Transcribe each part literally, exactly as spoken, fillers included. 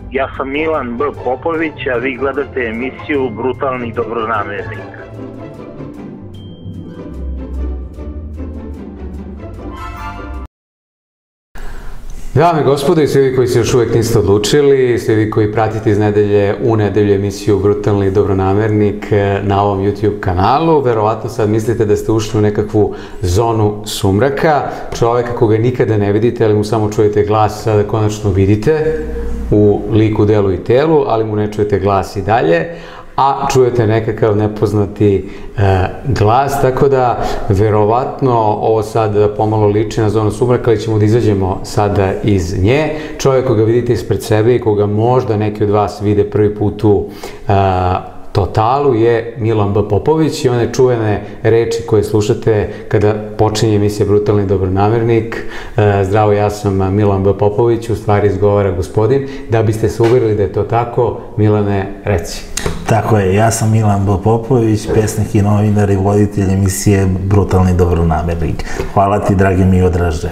Ja sam Milan B. Popović, a vi gledate emisiju Brutalni dobronamernik. Dame i gospodo, i svi vi koji se još uvijek niste odlučili, svi vi koji pratite iz nedelje u nedelju emisiju Brutalni dobronamernik na ovom YouTube kanalu, verovatno sad mislite da ste ušli u nekakvu zonu sumraka, čoveka koga nikada ne vidite, ali mu samo čujete glas, sada konačno vidite u liku, delu i telu, ali mu ne čujete glas i dalje, a čujete nekakav nepoznati e, glas, tako da verovatno ovo sad pomalo liči na zonu sumraka, ali ćemo da izađemo sada iz nje. Čovjek koga vidite ispred sebe i koga možda neki od vas vide prvi put u e, Totalu je Milan B. Popović i one čuvene reči koje slušate kada počinje emisija Brutalni dobronamernik. E, zdravo, ja sam Milan B. Popović, u stvari izgovara gospodin. Da biste se uverili da je to tako, Milane, reci. Tako je, ja sam Milan B. Popović, pesnik i novinar i voditelj emisije Brutalni dobronamernik. Hvala ti, dragi Mio Dražđe.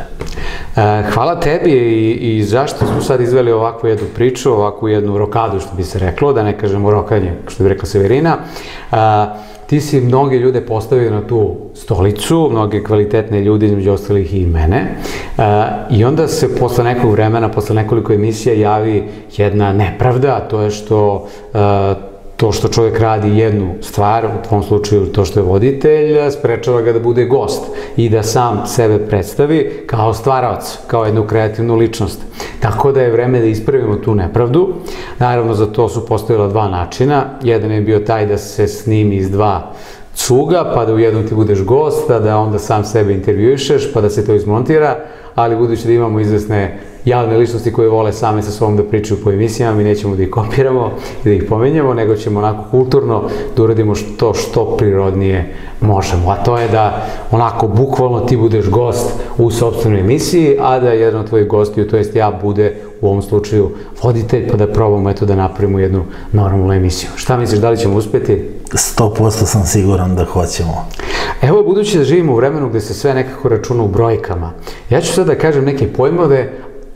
Hvala tebi i, i zašto smo sad izveli ovakvu jednu priču, ovakvu jednu rokadu, što bi se reklo, da ne kažemo rokanje, što bi rekla Severina. A, ti si mnoge ljude postavio na tu stolicu, mnoge kvalitetne ljude, između ostalih i mene. A, I onda se posle nekog vremena, posle nekoliko emisija javi jedna nepravda, a to je što a, to što čovjek radi jednu stvar, u tvom slučaju to što je voditelj, sprečava ga da bude gost i da sam sebe predstavi kao stvaravac, kao jednu kreativnu ličnost. Tako da je vreme da ispravimo tu nepravdu. Naravno, za to su postojala dva načina. Jedan je bio taj da se snimi iz dva cuga, pa da u jednom ti budeš gost, a da onda sam sebe intervjuišeš, pa da se to izmontira, ali budući da imamo izvesne javne ličnosti koje vole same sa sobom da pričaju po emisijama, mi nećemo da ih kopiramo i da ih pomenjamo, nego ćemo onako kulturno da uradimo što što prirodnije možemo. A to je da onako bukvalno ti budeš gost u sopstvenoj emisiji, a da jedan od tvojih gostiju, to jest ja, bude u ovom slučaju voditelj, pa da probamo eto da napravimo jednu normalnu emisiju. Šta misliš, da li ćemo uspjeti? sto posto sam siguran da hoćemo. Evo, budući da živimo u vremenu gde se sve nekako računa u brojkama, ja ću sad da kažem neke pojmove,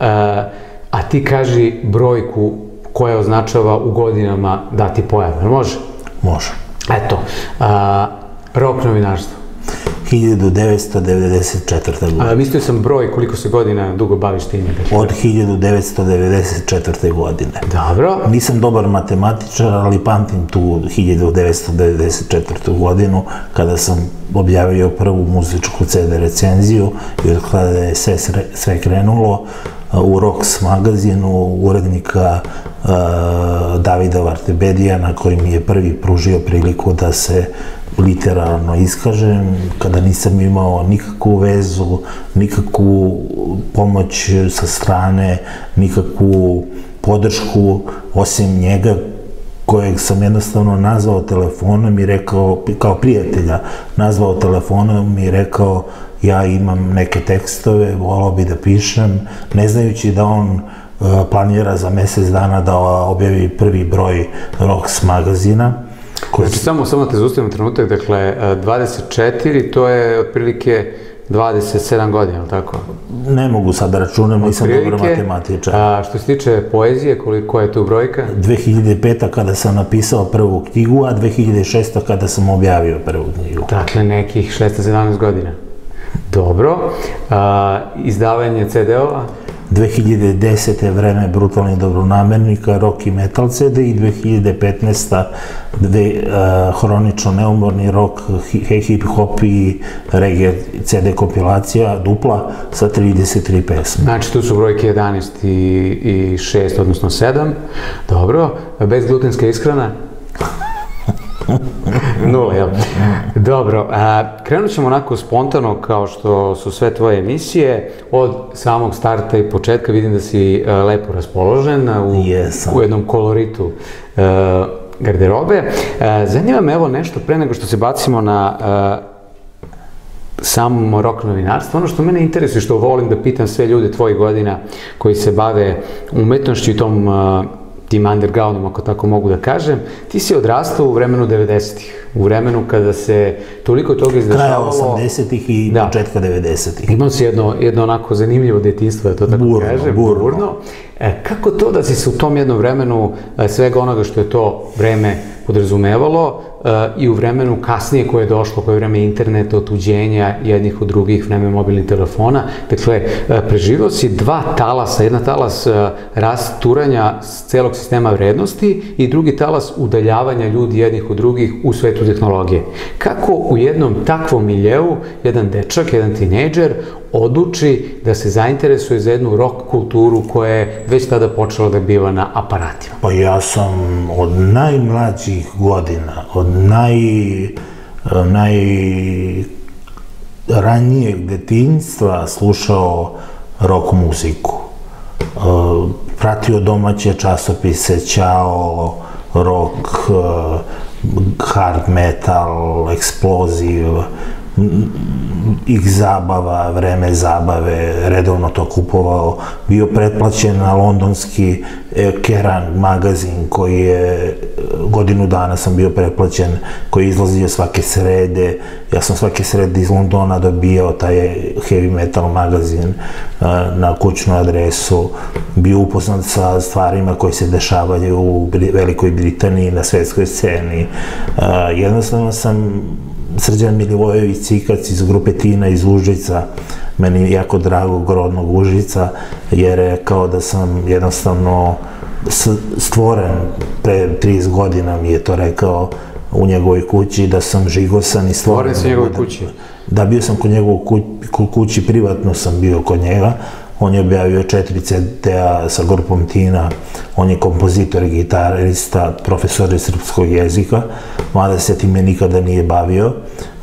a ti kaži brojku koja označava u godinama dati pojam. Može? Može. Eto, rok novinarstva. hiljadu devetsto devedeset četvrte. godine. Mislio sam broj koliko se godina dugo baviš time. Od hiljadu devetsto devedeset četvrte. godine. Dobro. Nisam dobar matematičar, ali pamtim tu hiljadu devetsto devedeset četvrtu. godinu kada sam objavio prvu muzičku ce de recenziju i od kada je sve, sve krenulo u Rox magazinu urednika uh, Davida Vartebedijana, koji mi je prvi pružio priliku da se literarno iskažem, kada nisam imao nikakvu vezu, nikakvu pomoć sa strane, nikakvu podršku, osim njega, kojeg sam jednostavno nazvao telefonom i rekao, kao prijatelja, nazvao telefonom i rekao ja imam neke tekstove, volao bi da pišem, ne znajući da on planira za mjesec dana da objavi prvi broj Rox magazina. Znači, samo samo te zaustavim trenutak, dakle, dvadeset četiri, to je otprilike dvadeset sedam godina, ili tako? Ne mogu sad da računam, nisam dobro matematičar. A što se tiče poezije, koliko je tu brojka? dve hiljade pete. kada sam napisao prvu knjigu, a dve hiljade šeste. kada sam objavio prvu knjigu. Dakle, nekih šesnaest sedamnaest godina. Dobro. Izdavanje ce de-ova? dve hiljade desete. vreme Brutalnih dobronamernika, rock i metal ce de i dve hiljade petnaeste. dve hronično neumorni rock, hip-hop i reggae ce de kompilacija, dupla sa trideset tri pesme. Znači, tu su brojke jedanaest i šest, odnosno sedam. Dobro. Bezglutenska ishrana? Nula, jel? Dobro, krenut ćemo onako spontano kao što su sve tvoje emisije. Od samog starta i početka vidim da si lepo raspoložen u jednom koloritu garderobe. Zanima me evo nešto pre nego što se bacimo na samo rock novinarstvo. Ono što mene interesuje, što volim da pitam sve ljude tvojih godina koji se bave umetnošću i tom tim undergroundom, ako tako mogu da kažem, ti si odrastao u vremenu devedesetih, u vremenu kada se toliko toga izdešavalo... Kraja osamdesetih i početka devedesetih. Imao si jedno onako zanimljivo detinjstvo, da to tako kažem, burno. Kako to da si se u tom jednom vremenu svega onoga što je to vreme podrazumevalo i u vremenu kasnije koje je došlo, koje je vreme interneta, otuđenja jednih od drugih, vreme mobilnih telefona, dakle, preživao si dva talasa, jedna talas rasturanja celog sistema vrednosti i drugi talas udaljavanja ljudi jednih od drugih u svetu tehnologije. Kako u jednom takvom miljeu jedan dečak, jedan tinejdžer odluči da se zainteresuje za jednu rock kulturu koja je već tada počela da biva na aparatima? Pa ja sam od najmlađih godina, od naj, najranijeg detinjstva slušao rock muziku. Pratio domaće časopise, Ćao, rock, hard metal, eksploziv, ih zabava, vreme zabave, redovno to kupovao, bio pretplaćen na londonski Kerrang magazin koji je, godinu dana sam bio pretplaćen, koji je izlazio svake srede, ja sam svake srede iz Londona dobijao taj heavy metal magazin na kućnu adresu, bio upoznat sa stvarima koje se dešavaju u Velikoj Britaniji na svetskoj sceni. Jednostavno sam Srđan Milivojević Cikac iz grupe Tina iz Užica, meni jako dragog rodnog Užica, je rekao da sam jednostavno stvoren, pre trideset godina mi je to rekao u njegovoj kući, da sam žigosan i stvoren. Stvoren si u njegovoj kući? Da, bio sam kod njegovoj kući, privatno sam bio kod njega. On je objavio četiri ce de-a sa grupom Tina, on je kompozitor i gitarista, profesor srpskog jezika, mada se time nikada nije bavio.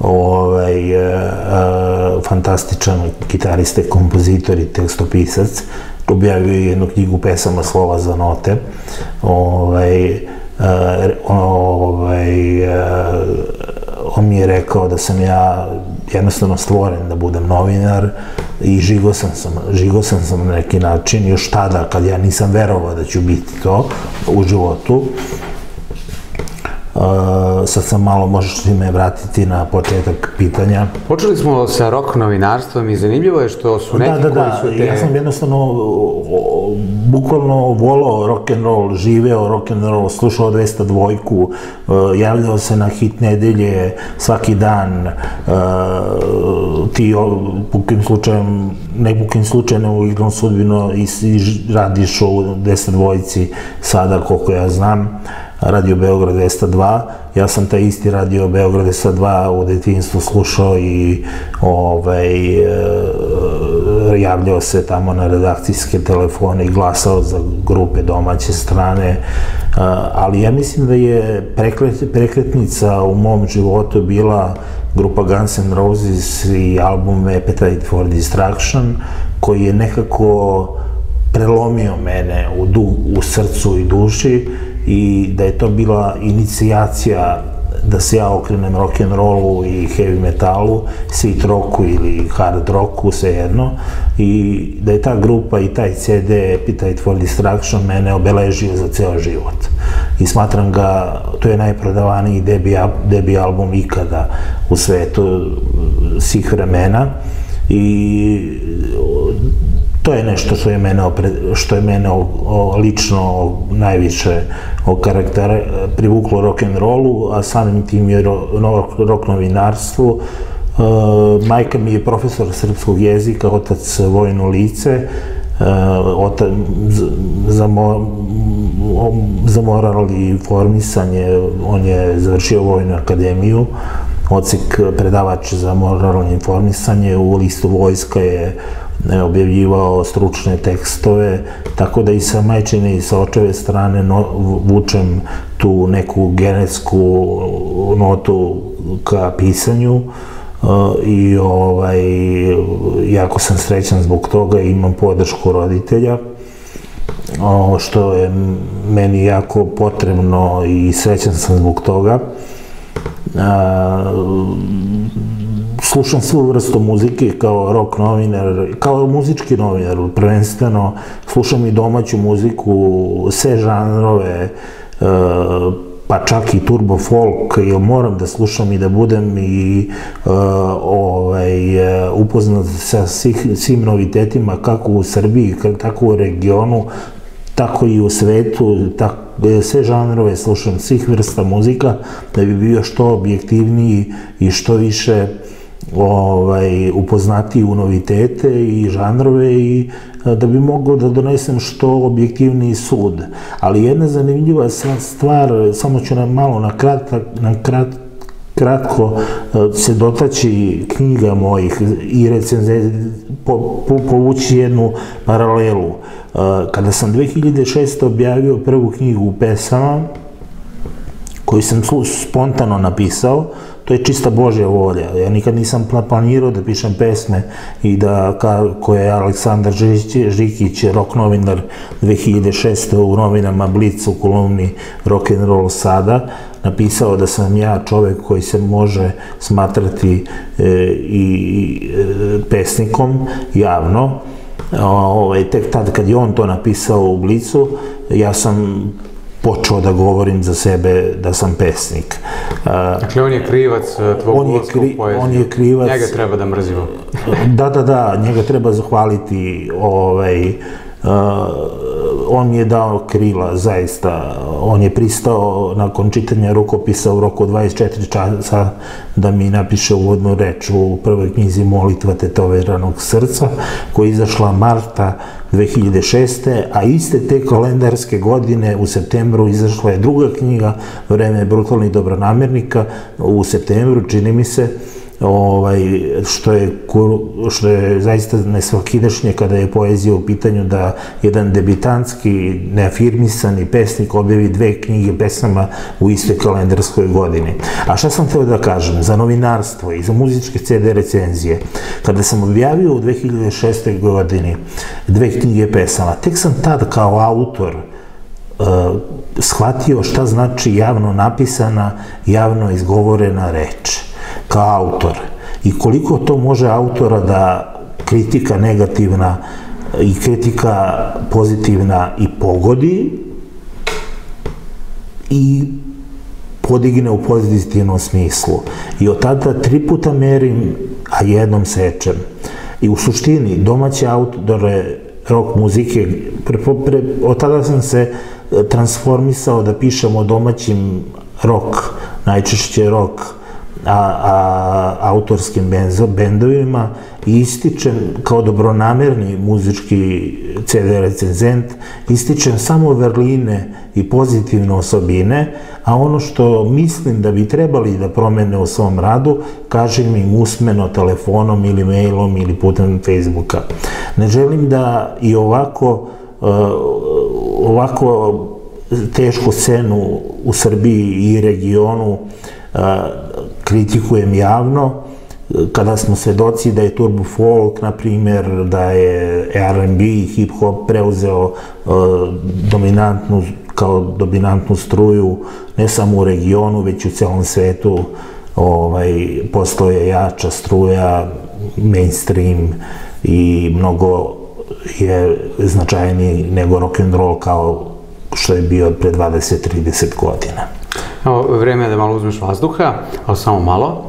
Fantastičan gitarista, kompozitor i tekstopisac, objavio je jednu knjigu pesama Slova za note. On mi je rekao da sam ja jednostavno stvoren da budem novinar i žigosan sam, žigosan sam na neki način, još tada kad ja nisam verovao da ću biti to u životu. Sad sam malo, možeš li me vratiti na početak pitanja? Počeli smo sa rock novinarstvom i zanimljivo je što su neki koji su te... Da, da, da, ja sam jednostavno bukvalno volao rock'n'roll, živeo rock'n'roll, slušao dvesta dvojku, javljao se na hit nedelje svaki dan, ti bukim slučajem, ne bukim slučajem, u igrom sudbino i radiš u dvesta dvojci sada, koliko ja znam, Radio Beograd dvesta dva. Ja sam taj isti Radio Beograd dvesta dva u detinjstvu slušao i javljao se tamo na redakcijske telefone i glasao za grupe domaće strane, ali ja mislim da je prekretnica u mom životu bila grupa Guns N' Roses i album Appetite for Destruction, koji je nekako prelomio mene u srcu i duši, i da je to bila inicijacija da se ja okrenem rock'n'rollu i heavy metalu, sweet rocku ili hard rocku, svejedno, i da je ta grupa i taj ce de Appetite for Destruction mene obeležio za ceo život. I smatram ga, to je najprodavaniji debi album ikada u svetu svih vremena, i to je nešto što je mene lično najviše privuklo rock'n'rollu, a samim tim je rock novinarstvu. Majka mi je profesor srpskog jezika, otac vojno lice, za moral i informisanje, on je završio Vojnu akademiju, odsek predavač za moralno informisanje, u listu Vojska je objavljivao stručne tekstove, tako da i sa majčine i sa očeve strane vučem tu neku genetsku notu ka pisanju, i jako sam srećan zbog toga i imam podršku roditelja, što je meni jako potrebno i srećan sam zbog toga. Slušam svu vrstu muzike kao rock novinar, kao muzički novinar prvenstveno, slušam i domaću muziku, sve žanrove, pa čak i turbo folk, jer moram da slušam i da budem i upoznat sa svim novitetima, kako u Srbiji, tako u regionu, tako i u svetu, sve žanrove slušam, svih vrsta muzika, da bi bio što objektivniji i što više upoznatiji u novitete i žanrove i da bi mogao da donesem što objektivniji sud. Ali jedna zanimljiva stvar, samo ću nam malo na kratko se dotaći knjiga mojih i recenzije, povući jednu paralelu. Kada sam dve hiljade šeste. objavio prvu knjigu pesama, koju sam spontano napisao, to je čista Božja volja. Ja nikad nisam planirao da pišem pesme i da, koje je Aleksandar Žikić, rock novinar dve hiljade šeste. u novinama Blic u kolumni Rock'n'Roll sada, napisao da sam ja čovek koji se može smatrati i pesnikom javno. Tek tad kad je on to napisao u Blicu, ja sam počeo da govorim za sebe da sam pesnik. Dakle, on je krivac tvog ulaska u poeziju. On je krivac. Njega treba da mrzimo. Da, da, da, njega treba zahvaliti. On mi je dao krila, zaista. On je pristao nakon čitanja rukopisa u roku dvadeset četiri časa da mi napiše uvodnu reč u prvoj knjizi Molitva tetoviranog srca, koja je izašla marta dve hiljade šeste. a iste te kalendarske godine u septembru izašla je druga knjiga Vreme brutalnih dobronamernika u septembru, čini mi se, što je zaista nesvakidašnje kada je poezija u pitanju da jedan debitantski, neafirmisani pesnik objavi dve knjige pesama u istoj kalendarskoj godini. A šta sam hteo da kažem? Za novinarstvo i za muzičke ce de recenzije, kada sam objavio u dve hiljade šeste. godini dve knjige pesama, tek sam tad kao autor shvatio šta znači javno napisana, javno izgovorena reč kao autor i koliko to može autora da kritika negativna i kritika pozitivna i pogodi i podigne u pozitivnom smislu. I od tada tri puta merim, a jednom sečem. I u suštini domaće autore rock muzike, od tada sam se transformisao da pišem o domaćim rock, najčešće rock autorskim bendovima i ističem kao dobronamerni muzički ce de recenzent, ističem samo vrline i pozitivne osobine, a ono što mislim da bi trebali da promene u svom radu, kažem im usmeno, telefonom ili mailom ili putem Facebooka. Ne želim da i ovako ovako tešku scenu u Srbiji i regionu kritikujem javno, kada smo svedoci da je turbo folk, na primjer, da je er and be i hip-hop preuzeo dominantnu, kao dominantnu struju, ne samo u regionu, već u celom svetu, postoje jača struja, mainstream i mnogo je značajniji nego rock'n'roll kao što je bio pre dvadeset do trideset godina. Vreme je da malo uzmeš vazduha, ali samo malo.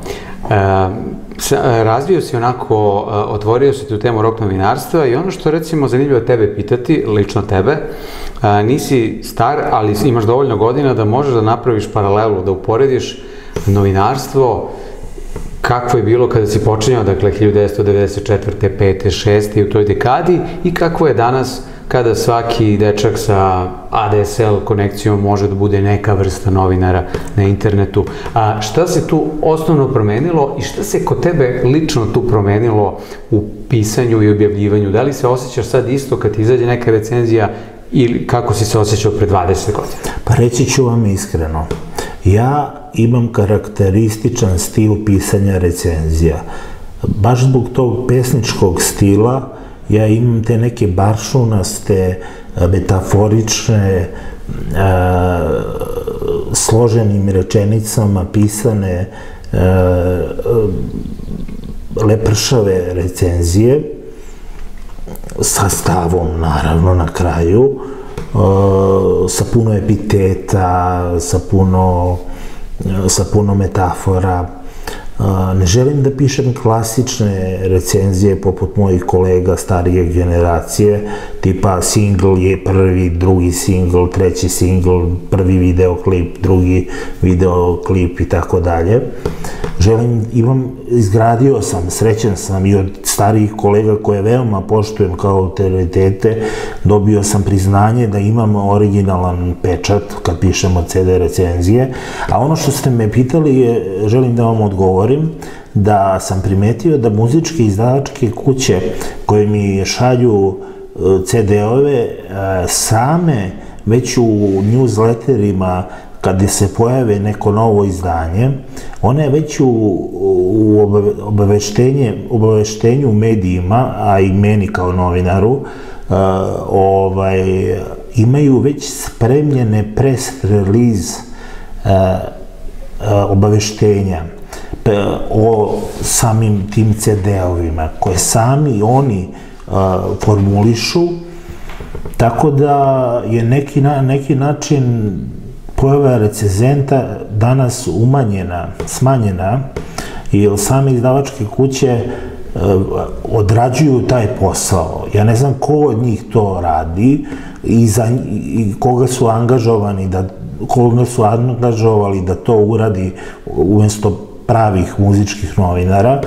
Razvio si onako, otvorio si tu temu rock novinarstva i ono što recimo zanimljivo tebe pitati, lično tebe, nisi star, ali imaš dovoljno godina da možeš da napraviš paralelu, da uporediš novinarstvo kakvo je bilo kada si počinjao, dakle, hiljadu devetsto devedeset četvrte, pete, šeste i u toj dekadi i kakvo je danas kada svaki dečak sa a de es el konekcijom može da bude neka vrsta novinara na internetu. Šta se tu osnovno promenilo i šta se kod tebe lično tu promenilo u pisanju i objavljivanju? Da li se osjećaš sad isto kad ti izađe neka recenzija ili kako si se osjećao pre dvadeset godina? Pa reći ću vam iskreno. Ja imam karakterističan stil pisanja recenzija. Baš zbog tog pesničkog stila ja imam te neke baršunaste, metaforične, složenim rečenicama pisane lepršave recenzije sa stavom, naravno, na kraju, sa puno epiteta, sa puno metafora. Ne želim da pišem klasične recenzije poput mojih kolega starije generacije, tipa single je prvi, drugi single, treći single, prvi videoklip, drugi videoklip i tako dalje. Želim, imam, izgradio sam, srećan sam i od starijih kolega koje veoma poštujem kao autoritete, dobio sam priznanje da imam originalan pečat kad pišemo ce de recenzije, a ono što ste me pitali je, želim da vam odgovorim, da sam primetio da muzičke izdavačke kuće koje mi šalju ce de-ove same već u newsletterima kada se pojave neko novo izdanje, one već u obaveštenju medijima, a i meni kao novinaru, imaju već spremljene press release obaveštenja o samim tim ce de-ovima, koje sami oni formulišu, tako da je na neki način pojava recenzenta danas umanjena, smanjena, jer same izdavačke kuće odrađuju taj posao. Ja ne znam ko od njih to radi i koga su angažovani, koga su angažovali da to uradi umesto pravih muzičkih novinara.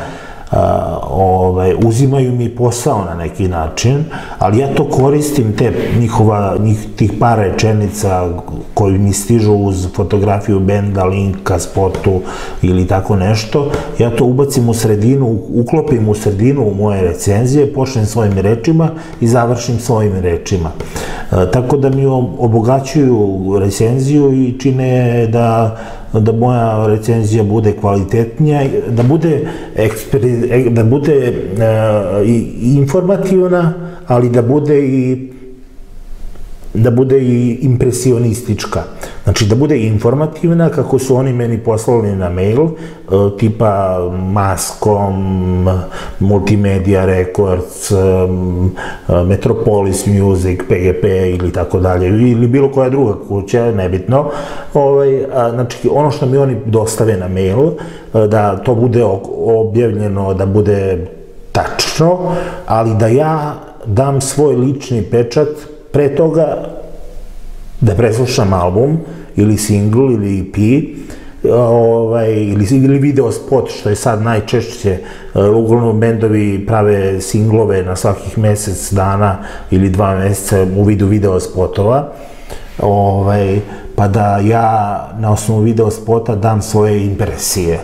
Uzimaju mi posao na neki način, ali ja to koristim, tih par rečenica koji mi stižu uz fotografiju benda, linka, spotu ili tako nešto, ja to ubacim u sredinu, uklopim u sredinu u moje recenzije, počnem svojim rečima i završim svojim rečima. Tako da mi obogaćuju recenziju i čine da da moja recenzija bude kvalitetnija, da bude da bude informativna, ali da bude i da bude i impresionistička. Znači, da bude informativna, kako su oni meni poslali na mail, tipa Mascom, Multimedia Records, Metropolis Music, pe ge pe ili tako dalje, ili bilo koja druga kuća, nebitno. Znači, ono što mi oni dostave na mail, da to bude objavljeno, da bude tačno, ali da ja dam svoj lični pečat pre toga, da preslušam album, ili single, ili e pe, ili video spot, što je sad najčešće, uglavnom bendovi prave singlove na svakih mesec dana ili dva meseca u vidu video spotova, pa da ja na osnovu video spota dam svoje impresije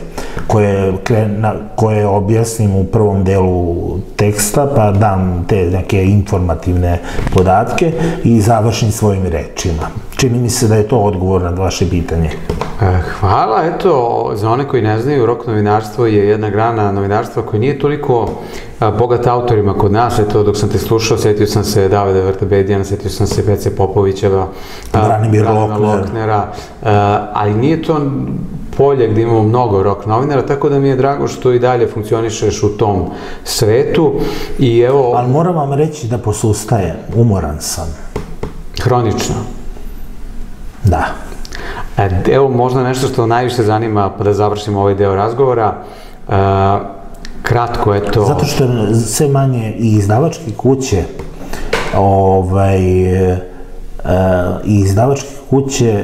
koje objasnim u prvom delu teksta, pa dam te neke informativne podatke i završim svojim rečima. Čini mi se da je to odgovor na vaše pitanje. Hvala, eto, za one koji ne znaju, rock novinarstvo je jedna grana novinarstva koja nije toliko bogata autorima kod nas. Eto, dok sam te slušao, setio sam se Davida Vrtabedijana, setio sam se Pece Popovićeva, Branimira Loknera, ali nije to polje gde imamo mnogo rock novinara, tako da mi je drago što i dalje funkcionišeš u tom svetu. Ali moram vam reći da posustajem, umoran sam. Hronično? Da. Evo možda nešto što najviše zanima, pa da završimo ovaj deo razgovora. Kratko, eto... Zato što sve manje i izdavačke kuće i izdavačke kuće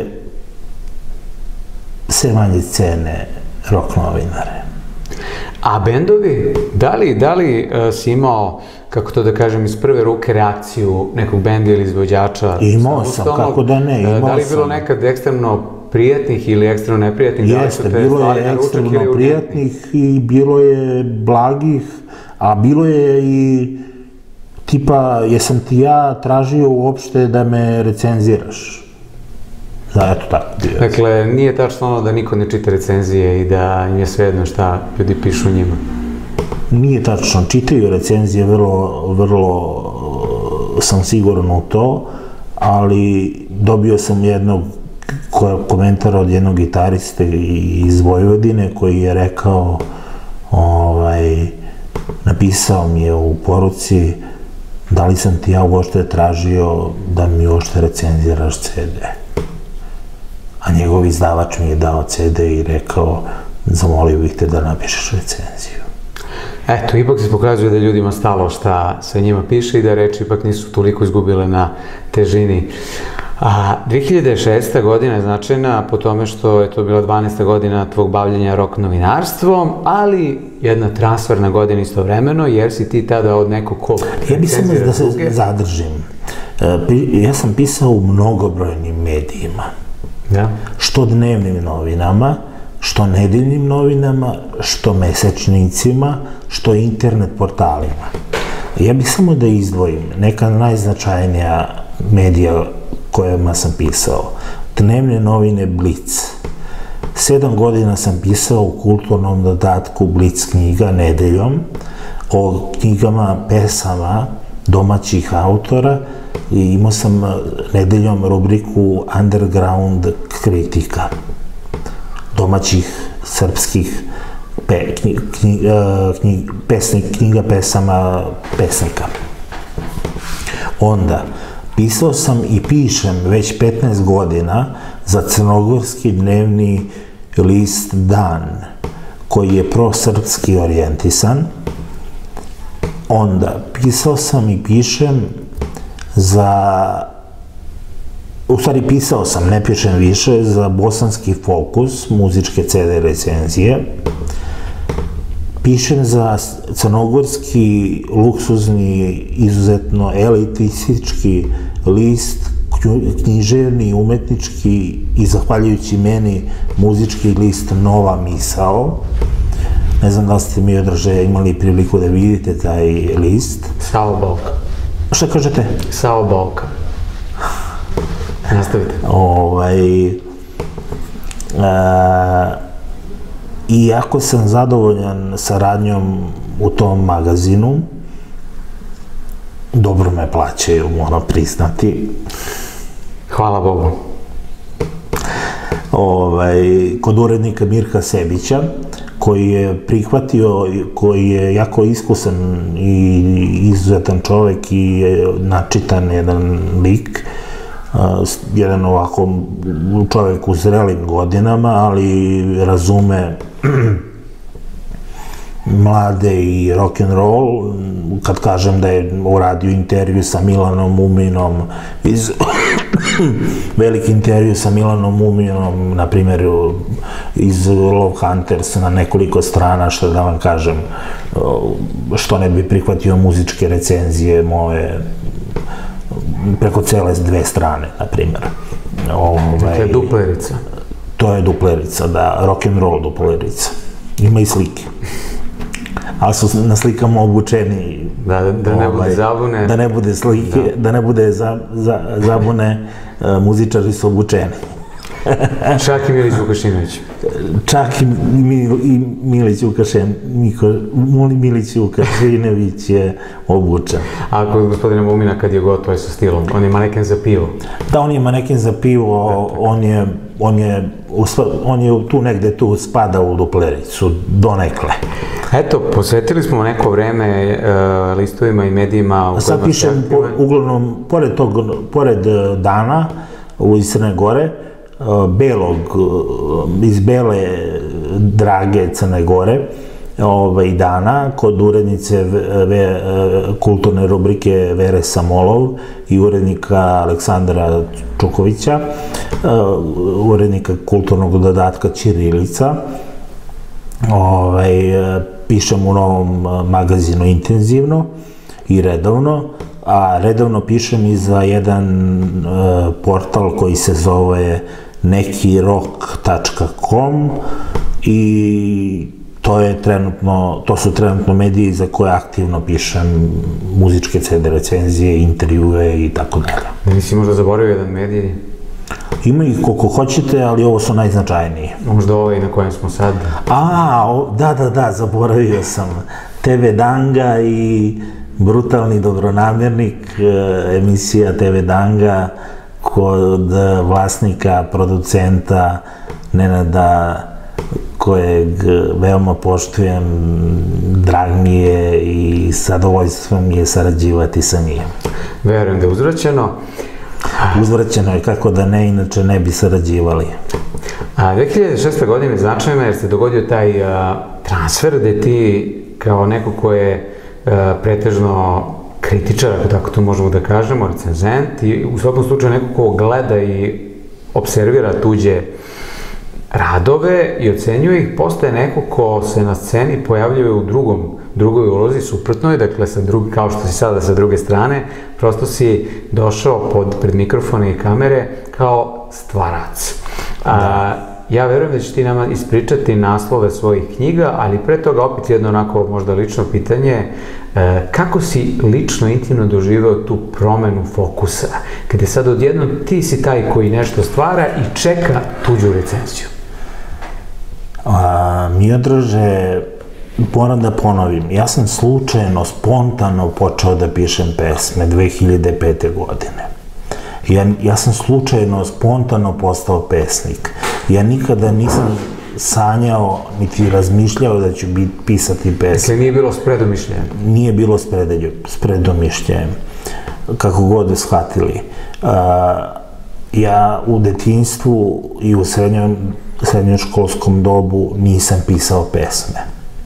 sve manje cene rock novinare. A bendovi? Da li si imao, kako to da kažem, iz prve ruke reakciju nekog benda ili izvođača? Imao sam, kako da ne, imao sam. Da li je bilo nekad ekstremno prijatnih ili ekstremno neprijatnih? Jeste, bilo je ekstremno prijatnih i bilo je blagih, a bilo je i tipa, jesam ti ja tražio uopšte da me recenziraš? Da, eto tako. Dakle, nije tačno ono da niko ne čita recenzije i da im je svejedno šta ljudi pišu njima? Nije tačno, čitaju recenzije, vrlo, vrlo sam siguran u to, ali dobio sam jednog komentara od jednog gitariste iz Vojvodine koji je rekao, napisao mi je u poruci da li sam ti ja uopšte tražio da mi uopšte recenziraš ce de. A njegov izdavač mi je dao ce de i rekao zamolio bih te da napišeš recenziju. Eto, ipak se pokazuje da ljudima stalo šta se njima piše i da reči ipak nisu toliko izgubile na težini. A dve hiljade šesta godina je značajna po tome što je to bila dvanaesta godina tvog bavljenja rock novinarstvom, ali jedna transferna godina istovremeno, jer si ti tada od nekog ko... Ja bih samo da se zadržim. Ja sam pisao u mnogobrojnim medijima. Što dnevnim novinama, što nedeljnim novinama, što mesečnicima, što internet portalima. Ja bih samo da izdvojim neka najznačajnija medija kojima sam pisao. Dnevne novine Blic. Sedam godina sam pisao u kulturnom dodatku Blic knjiga nedeljom o knjigama, pesama domaćih autora i imao sam nedeljom rubriku Underground kritika domaćih srpskih knjiga pesama pesnika. Onda, pisao sam i pišem već petnaest godina za crnogorski dnevni list Dan, koji je prosrpski orijentisan. Onda, pisao sam i pišem za... U stvari, pisao sam, ne pišem više, za Bosanski Fokus, muzičke ce de recenzije. Pišem za crnogorski, luksuzni, izuzetno elitistički list, književni, umetnički i, zahvaljujući meni, muzički list Nova misao. Ne znam da li ste mi odraže imali priliku da vidite taj list. Sao Balka. Šta kažete? Sao Balka. Nastavite. I jako sam zadovoljan saradnjom u tom magazinu. Dobro me plaćaju, moram priznati. Hvala Bogu. Kod urednika Mirka Sebića, koji je prihvatio, koji je jako iskusan i izuzetan čovek i načitan jedan lik, jedan ovako čovek u zrelim godinama, ali razume mlade i rock'n'roll. Kad kažem da je uradio intervju sa Milanom Uminom, veliki intervju sa Milanom Uminom, na primjer iz Love Hunters na nekoliko strana, što da vam kažem, što ne bi prihvatio muzičke recenzije moje preko cele dve strane, na primjer. To je duplerica. To je duplerica, da, rock'n'roll duplerica. Ima i slike. Ali su na slikama obučeni. Da ne bude zabune. Da ne bude slike, da ne bude zabune, muzičari su obučeni. Čak i Milić Vukašinović. Čak i Milić Vukašinović je obučen. A kod gospodina Mumina kad je gotovo je sa stilom, on je maneken za pivo? Da, on je maneken za pivo, on je tu negde tu spada u duplericu, donekle. Eto, posvetili smo neko vreme listovima i medijima. Sad pišem, uglavnom, pored Dana iz Crne Gore, belog, iz bele drage Crne Gore i Dana, kod urednice kulturne rubrike Vere Samolov i urednika Aleksandra Čukovića, urednika kulturnog dodatka Ćirilica. Pišem u novom magazinu intenzivno i redovno, a redovno pišem i za jedan portal koji se zove neki rock tačka com i to su trenutno mediji za koje aktivno pišem muzičke ce de recenzije, intervjue i tako dalje. Nisi možda zaboravio jedan medij? Ima ih koliko hoćete, ali ovo su najznačajniji. Možda ovaj na kojem smo sad? A, da, da, da, zaboravio sam. te ve Danga i Brutalni dobronamernik, emisija te ve Danga kod vlasnika, producenta Nenada, kojeg veoma poštujem, drag mi je i zadovoljstvo mi je sarađivati sa njim. Verujem da je uzvraćeno. Uzvraćeno je, kako da ne, inače ne bi sarađivali. A dve hiljade šeste. godine značajno jer se dogodio taj transfer gde ti kao neko ko je pretežno kritičar, ako tako to možemo da kažemo, recenzent i u svakom slučaju neko ko gleda i observira tuđe radove i ocenjuje ih, postaje neko ko se na sceni pojavljuje u drugom, drugoj ulozi, suprotnoj, dakle, sa drugi, kao što si sada sa druge strane, prosto si došao pod, pred mikrofone i kamere kao stvarac. A, ja verujem da će ti nama ispričati naslove svojih knjiga, ali pre toga opet jedno onako možda lično pitanje, e, kako si lično intimno doživeo tu promenu fokusa, kada sad odjednom ti si taj koji nešto stvara i čeka tuđu recenziju? A, Miodraže, moram da ponovim, ja sam slučajno, spontano počeo da pišem pesme dve hiljade pete. godine. Ja, ja sam slučajno, spontano postao pesnik. Ja nikada nisam sanjao, niti razmišljao da ću bit, pisati pesme. Dakle, nije bilo s predomišljajem? Nije bilo s predomišljajem, kako god da shvatili. Uh, ja u detinjstvu i u srednjom, srednjoškolskom dobu nisam pisao pesme.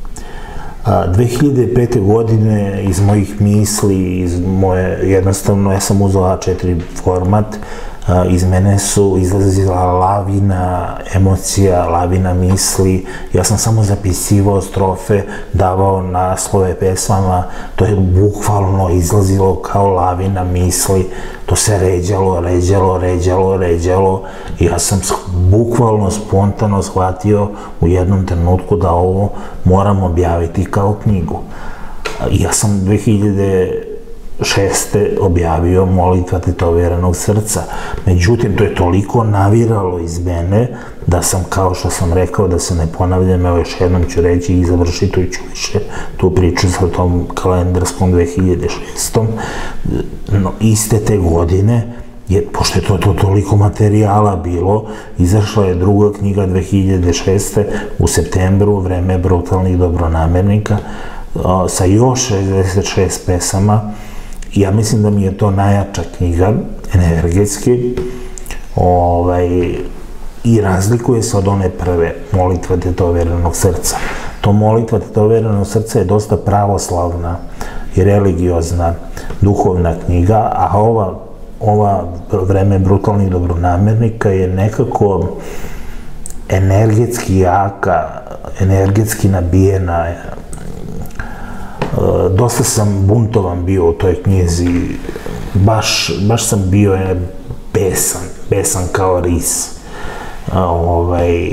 dve hiljade pete. godine iz mojih misli, iz moje, jednostavno ja sam uzela A četiri format, iz mene su izlazila lavina emocija, lavina misli, ja sam samo zapisivao strofe, davao naslove pesmama, to je bukvalno izlazilo kao lavina misli, to se ređalo, ređalo, ređalo, ređalo i ja sam bukvalno spontano shvatio u jednom trenutku da ovo moram objaviti kao knjigu. Ja sam dve hiljade šeste. objavio Molitva tetoverenog srca. Međutim, to je toliko naviralo iz mene da sam, kao što sam rekao, da se ne ponavljam, evo još jednom ću reći i završit ću više tu priču sa tom kalendarskom dve hiljade šeste. No, iste te godine, je, pošto je to, to toliko materijala bilo, izašla je druga knjiga dve hiljade šeste. u septembru, Vreme brutalnih dobronamernika, sa još šezdeset šest pesama. Ja mislim da mi je to najjača knjiga, energetski, ovaj, i razlikuje se od one prve, Molitva tetoverenog srca. To Molitva tetoverenog srca je dosta pravoslavna i religiozna, duhovna knjiga, a ova, ova Vreme brutalnih dobronamernika je nekako energetski jaka, energetski nabijena. Dosta sam buntovan bio u toj knjizi, baš, baš sam bio besan, besan kao ris. Ovaj,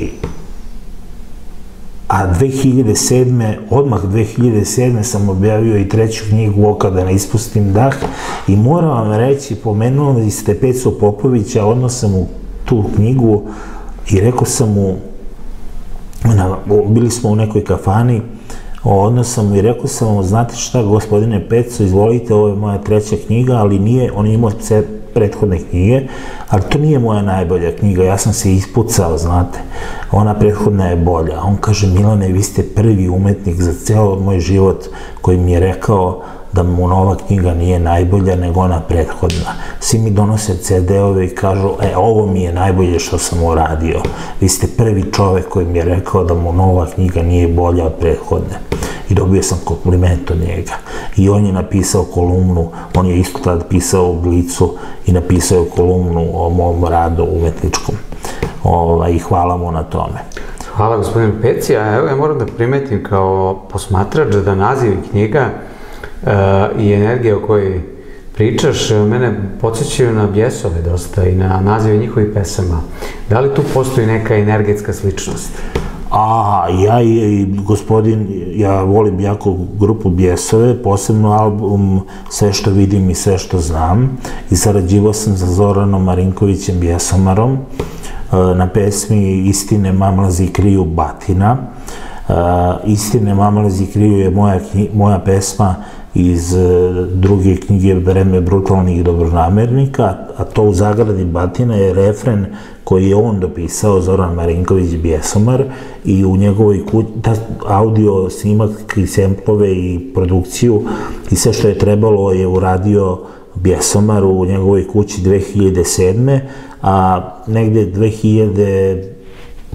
a dve hiljade sedme. odmah dve hiljade sedme. sam objavio i treću knjigu Oka da ne ispustim dah i moram vam reći, pomenuli ste Pecu Popovića, odmah sam u tu knjigu i rekao sam mu, na, bili smo u nekoj kafani, odnos sam i rekao sam mu, znate šta, gospodine Peco, izvolite, ovo je moja treća knjiga, ali nije, on je imao prethodne knjige, ali to nije moja najbolja knjiga, ja sam se ispucao, znate, ona prethodna je bolja. On kaže, Milane, vi ste prvi umetnik za ceo moj život koji mi je rekao da mu nova knjiga nije najbolja nego ona prethodna. Svi mi donose ce de ove i kažu, e, ovo mi je najbolje što sam uradio. Vi ste prvi čovek koji mi je rekao da mu nova knjiga nije bolja od prethodne. I dobio sam kompliment od njega. I on je napisao kolumnu, on je isto tada pisao u Blicu i napisao kolumnu o mom radu umetničkom. I hvala mu na tome. Hvala, gospodin Peci, a evo ja moram da primetim kao posmatrač da nazivi knjiga i energija o kojoj pričaš mene podsjećaju na bjesove dosta i na nazive njihovih pesama. Da li tu postoji neka energetska sličnost? A, ja i gospodin, ja volim jako grupu Bjesove, posebno album Sve što vidim i sve što znam, i sarađivao sam sa Zoranom Marinkovićem Bjesomarom na pesmi Istine mamlazi kriju batina. Istine mamlazi kriju je moja, moja pesma iz druge knjige Vreme brutalnih dobronamernika, a to u zagradi batina je refren koji je on dopisao, Zoran Marinković Bjesomar, i u njegovoj kući, audio snimak i semplove i produkciju i sve što je trebalo je uradio Bjesomar u njegovoj kući dve hiljade sedme. a negde dve hiljade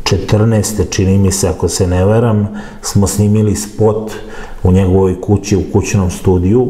četrnaeste čini mi se, ako se ne varam, smo snimili spot u njegovoj kući, u kućnom studiju.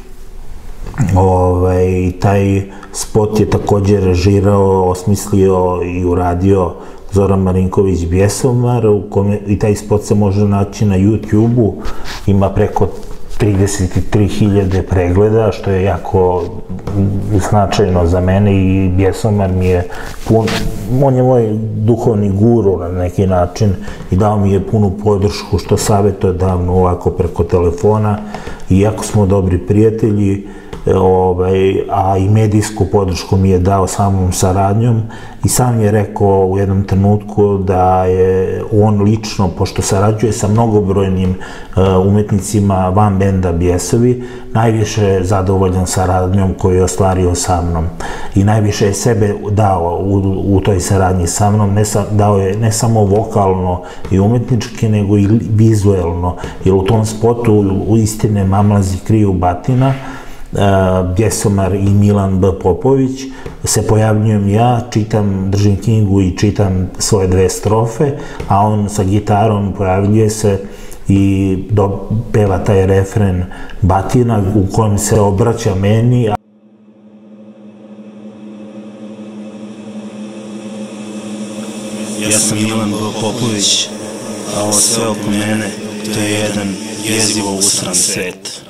I taj spot je takođe režirao, osmislio i uradio Zoran Marinković Bjesomar, i taj spot se može naći na YouTube-u, ima preko trideset tri hiljade pregleda, što je jako značajno za mene, i Bjesomar mi je pun, on je moj duhovni guru na neki način i dao mi je punu podršku, što savjetuje davno ovako preko telefona, i jako smo dobri prijatelji, a i medijsku podršku mi je dao samom saradnjom, i sam je rekao u jednom trenutku da je on lično, pošto sarađuje sa mnogobrojnim umetnicima van benda Bjesovi, najviše zadovoljan saradnjom koju je ostvario sa mnom, i najviše je sebe dao u toj saradnji sa mnom. Dao je ne samo vokalno i umetnički, nego i vizuelno, jer u tom spotu u istine Mamlazi kriju batina, Bjesomar i Milan B. Popović, se pojavljujem ja, čitam, držim knjigu i čitam svoje dve strofe, a on sa gitarom pojavljuje se i peva taj refren batina u kojem se obraća meni. Ja sam Milan B. Popović, a ovo sve oko mene, to je jedan jezivo usran svet.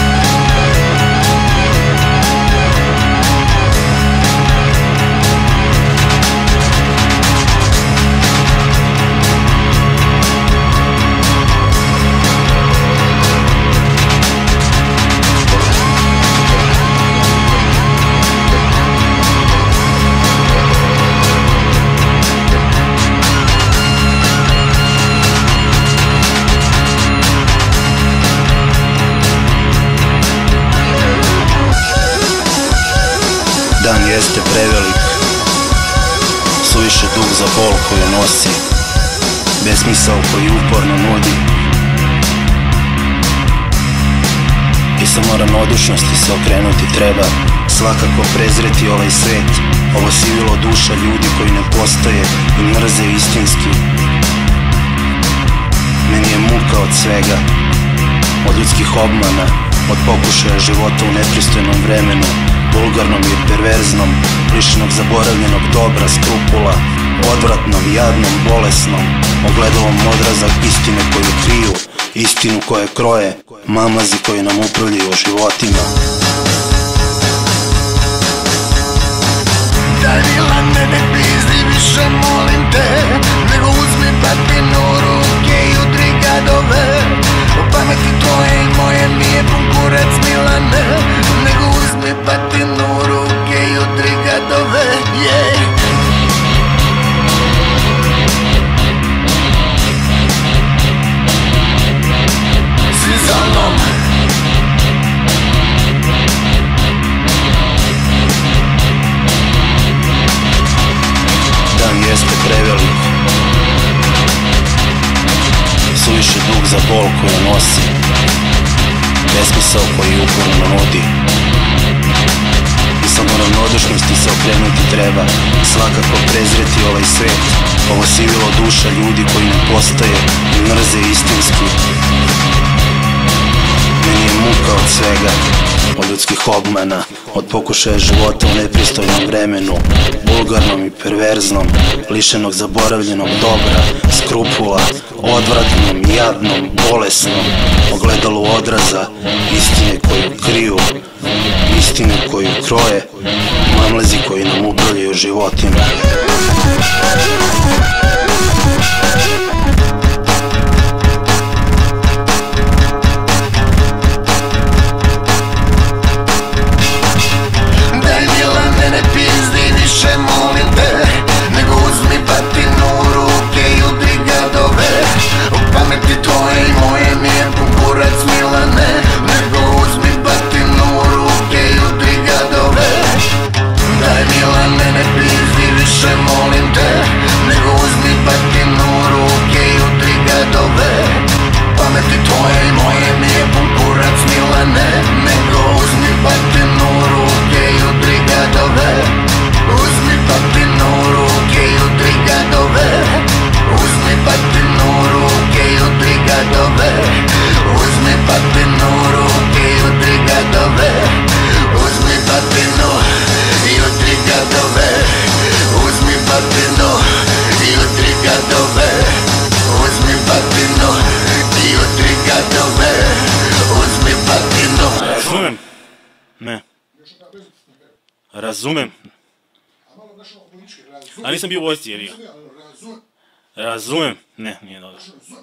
Dan jeste prevelik, suviše dug za bol koju nosi, besmisao koji uporno nudi, i samo ravnodušnosti se okrenuti treba, svakako prezreti ovaj svet, ovo sivilo duša ljudi koji ne postoje i mrze istinski. Meni je muka od svega, od ljudskih obmana, od pokušaja života u nepristojnom vremenu, vulgarnom i perverznom, lišenog zaboravljenog dobra, skrupula, odvratnom, jadnom, bolesnom, ogledalom odraza istine koju kriju, istinu koje kroje, mamlazi koji nam upravljaju životima. Daj Milane, ne pizdi više, molim te, nego uzmi batinu u ruke i udri gadove. O pameti tvoje i moje mi je pun kurac, Milane, nego uzmi batinu u ruke i udri gadove, jej. Si za mnom. Dan jeste prevelik, suviše dug za bol koju nosi, besmisao koji uporno nudi, i samo ravnodušnosti se okrenuti treba, svakako prezreti ovaj svet, ovo sivilo duša ljudi koji ne postoje i mrze istinski. Meni je muka od svega, od ljudskih obmana, od pokušaja života u nepristojnom vremenu, vulgarnom i perverznom, lišenog zaboravljenog dobra, skrupula, odvratnom, jadnom, bolesnom, ogledalu odraza, istine koju kriju, istine koju kroje, mamlezi koji nam upravljaju životima. Molim te, nego uzmi batinu u ruke i udri gadove. U pameti tvoje i moje mi je pun kurac, Milane, nego uzmi batinu u ruke i udri gadove. Daj Milane, ne pizdi više, molim te, nego uzmi batinu u ruke i udri gadove. Pameti tvoje i moje mi je pun kurac, Milane, nego uzmi batinu u ruke i udri gadove. Uzmi batinu u ruke i udri gadove. Razumem. A nisam bio u vojsci, jer razumem. Ne, nije dobro.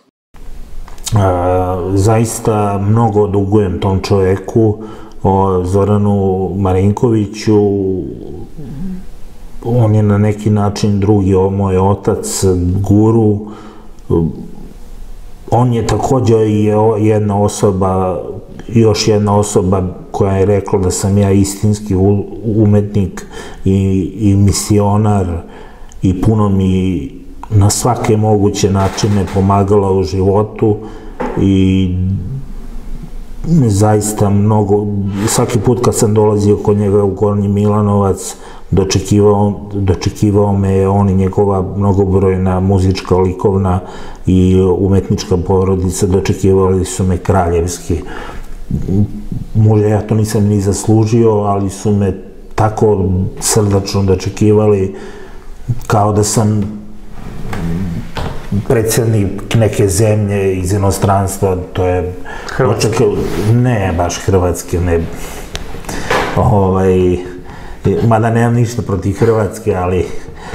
Zaista mnogo dugujem tom čoveku, Zoranu Marinkoviću. On je na neki način drugi moj otac, guru. On je također jedna osoba, još jedna osoba koja je rekla da sam ja istinski umetnik i misionar i puno mi na svake moguće načine pomagala u životu i zaista mnogo, svaki put kad sam dolazio kod njega u Gornji Milanovac, dočekivao me je on i njegova mnogobrojna muzička, likovna i umetnička porodica, dočekivali su me kraljevski. Možda ja to nisam ni zaslužio, ali su me tako srdačno dočekivali kao da sam predsjednik neke zemlje iz inostranstva, to je... Hrvatske? Ne, baš Hrvatske, ne. Mada nemam ništa protiv Hrvatske, ali...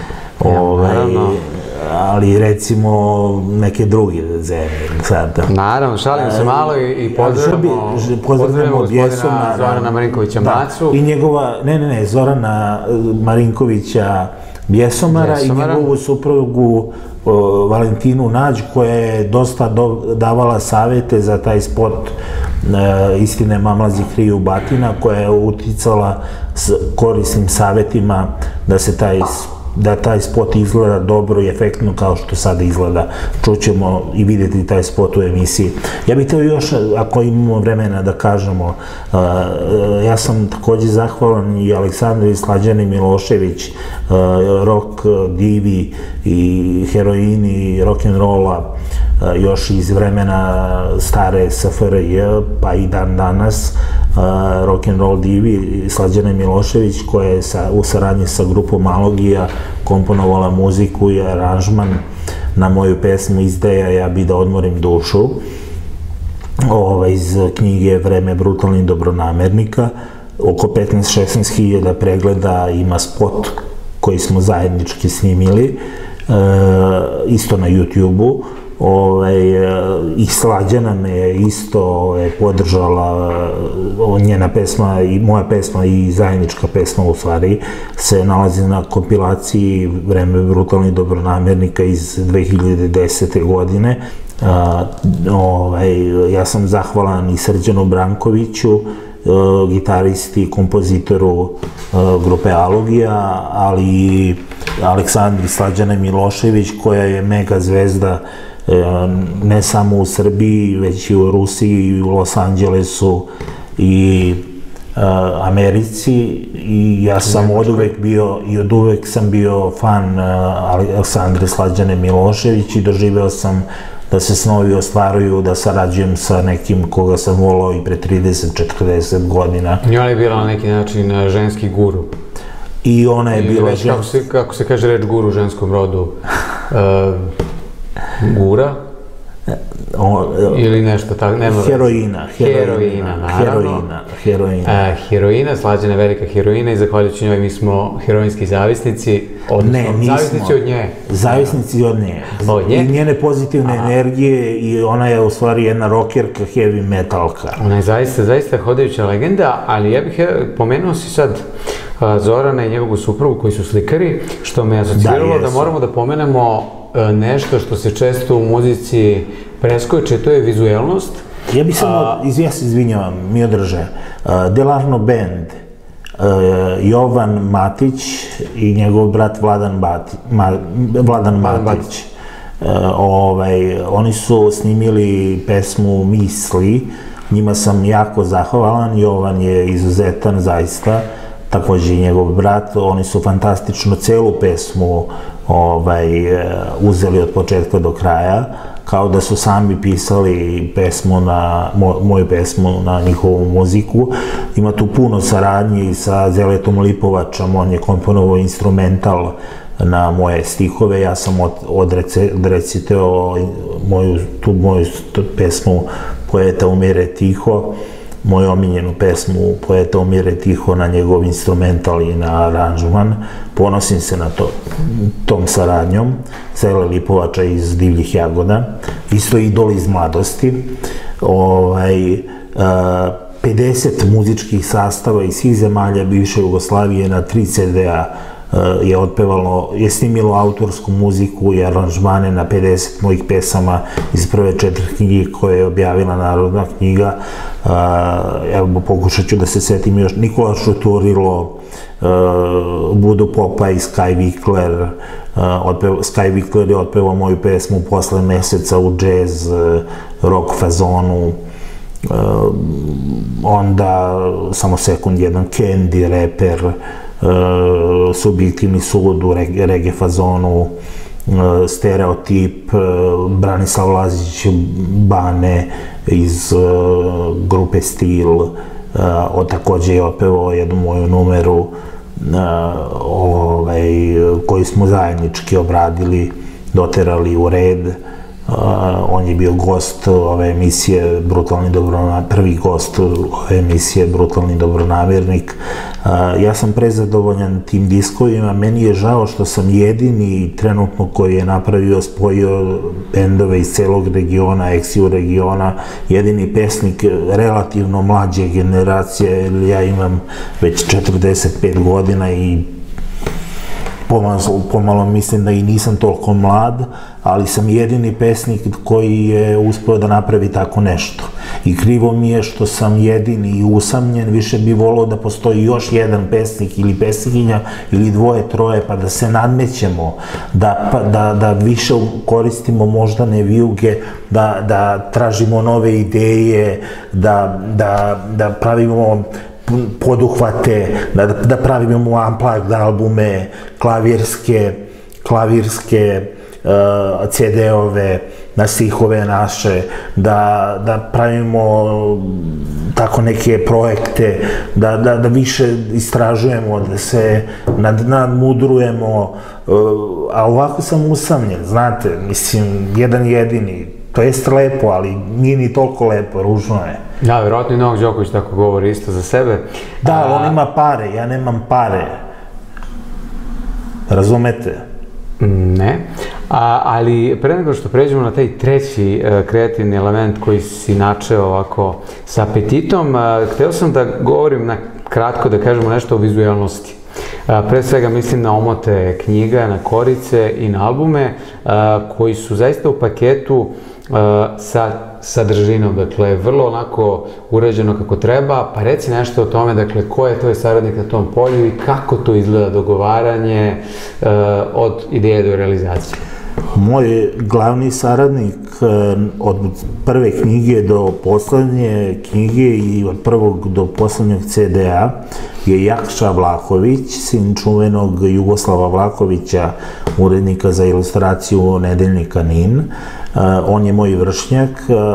ali recimo neke druge zemlje. Naravno, šalim se malo i pozdravimo gospodina Zorana Marinkovića Macu. I njegova, ne, ne, ne, Zorana Marinkovića Bjesomara i njegovu suprugu Valentinu Nađ, koja je dosta davala savjete za taj spot Istine mamlazi kriju batina, koja je uticala s korisnim savjetima da se taj da taj spot izgleda dobro i efektno kao što sada izgleda. Čućemo i vidjeti taj spot u emisiji. Ja bih htio još, ako imamo vremena da kažemo, ja sam također zahvalan i Aleksandri Slađani Milošević, rock divi i heroini rock'n'rolla još iz vremena stare S F R J, pa i dan danas, rock'n'roll divi Slađana Milošević, koja je u saradnji sa grupom Alogija komponovala muziku i aranžman na moju pesmu Izdaja, ja bi da odmorim dušu, iz knjige Vreme brutalnih dobronamernika. Oko petnaest šesnaest hiljada pregleda ima spot koji smo zajednički snimili, isto na YouTube-u. I Slađana me je isto podržala, njena pesma i moja pesma i zajednička pesma u stvari se nalazi na kompilaciji Vreme brutalnih dobronamernika iz dve hiljade desete. godine. Ja sam zahvalan i Srđanu Brankoviću, gitaristi i kompozitoru grupe Alogija, ali i Aleksandri Slađane Milošević, koja je mega zvezda ne samo u Srbiji, već i u Rusiji, i u Los Angelesu i Americi, i ja sam od uvek bio i od uvek sam bio fan Aleksandre Slađane Milošević i doživeo sam da se snovi ostvaruju, da sarađujem sa nekim koga sam volao i pre trideset četrdeset godina. I ona je bila na neki način ženski guru. I ona je bila ženski... Kako se kaže reč guru u ženskom rodu? Gura? Ili nešto tako, nema... Heroina. Heroina, naravno. Heroina. Heroina, Slađana je velika heroina i zahvaljujući njoj mi smo heroinski zavisnici. Ne, nismo. Zavisnici od nje. Zavisnici od nje. I njene pozitivne energije, i ona je u stvari jedna rockerka, heavy metalka. Ona je zaista, zaista hodajuća legenda, ali ja bih pomenuo si sad Zorana i njegovu suprugu koji su slikari, što me asociralo da moramo da pomenemo nešto što se često u muzici preskoče, to je vizuelnost. Ja bih samo, ja se izvinjavam, Miodraže, Delarno Band, Jovan Matić i njegov brat Vladan Matić, oni su snimili pesmu Misli, njima sam jako zahvalan, Jovan je izuzetan zaista, također i njegov brat, oni su fantastično celu pesmu uzeli od početka do kraja, kao da su sami pisali pesmu na, moju pesmu na njihovu muziku. Ima tu puno saradnji sa Zeletom Lipovačom, on je komponovao instrumental na moje stihove, ja sam odreciteo tu moju pesmu Poeta umire tiho, moju omiljenu pesmu Poeta umire tiho na njegov instrumental i na aranžman. Ponosim se na to, tom saradnjom. Sele Lipovača iz Divljih jagoda, isto idol iz mladosti. Ovaj, pedeset muzičkih sastava iz svih zemalja bivše Jugoslavije na tri ce de-a je otpevalo, je snimilo autorsku muziku i aranžmane na pedeset mojih pesama iz prve četiri knjige koje je objavila Narodna knjiga. Evo, pokušat ću da se setim još. Nikola Šuturilo, Budu Popa i Sky Vikler. Sky Vikler je otpevao moju pesmu Posle meseca u džez, rock fazonu. Onda, samo sekund, jedan Candy, reper, Subjektivni sud u reggae fazonu, Stereotip, Branislav Lazić Bane iz grupe Stil, takođe je otpevao jednu moju numeru koju smo zajednički obradili, doterali u red. On je bio gost ove emisije Brutalni dobronamirnik, prvi gost ove emisije Brutalni dobronamirnik. Ja sam prezadovoljan tim diskovima, meni je žao što sam jedini trenutno koji je napravio, spojio bendove iz celog regiona, ex-ju regiona, jedini pesnik relativno mlađe generacije, jer ja imam već četrdeset pet godina i pomalo mislim da i nisam toliko mlad, ali sam jedini pesnik koji je uspeo da napravi tako nešto. I krivo mi je što sam jedini i usamljen, više bi volao da postoji još jedan pesnik ili pesnikinja ili dvoje, troje, pa da se nadmećemo, da više koristimo moždane vijuge, da tražimo nove ideje, da pravimo poduhvate, da pravimo unplugged albume, klavirske, klavirske ce de-ove, na stihove naše, da pravimo tako neke projekte, da više istražujemo, da se nadmudrujemo, a ovako sam usamljen, znate, mislim, jedan jedini. To jest lepo, ali nije ni toliko lepo, ružno je. Da, verovatno i Novak Đoković tako govori isto za sebe. Da, ali on ima pare, ja nemam pare. Razumete? Ne, ali pre nego što pređemo na taj treći kreativni element koji si načeo ovako sa apetitom, hteo sam da govorim na kratko, da kažemo nešto o vizualnosti. Pre svega mislim na omote knjiga, na korice i na albume koji su zaista u paketu sa sadržinom, dakle, vrlo onako urađeno kako treba, pa reci nešto o tome, dakle, ko je tvoj saradnik na tom polju i kako to izgleda dogovaranje od ideje do realizacije? Moj glavni saradnik od prve knjige do poslednje knjige i od prvog do poslednjeg ce de-a je Jakša Vlahović, sin čuvenog Jugoslava Vlahovića, urednika za ilustraciju Nedeljnika Nin. On je moj vršnjak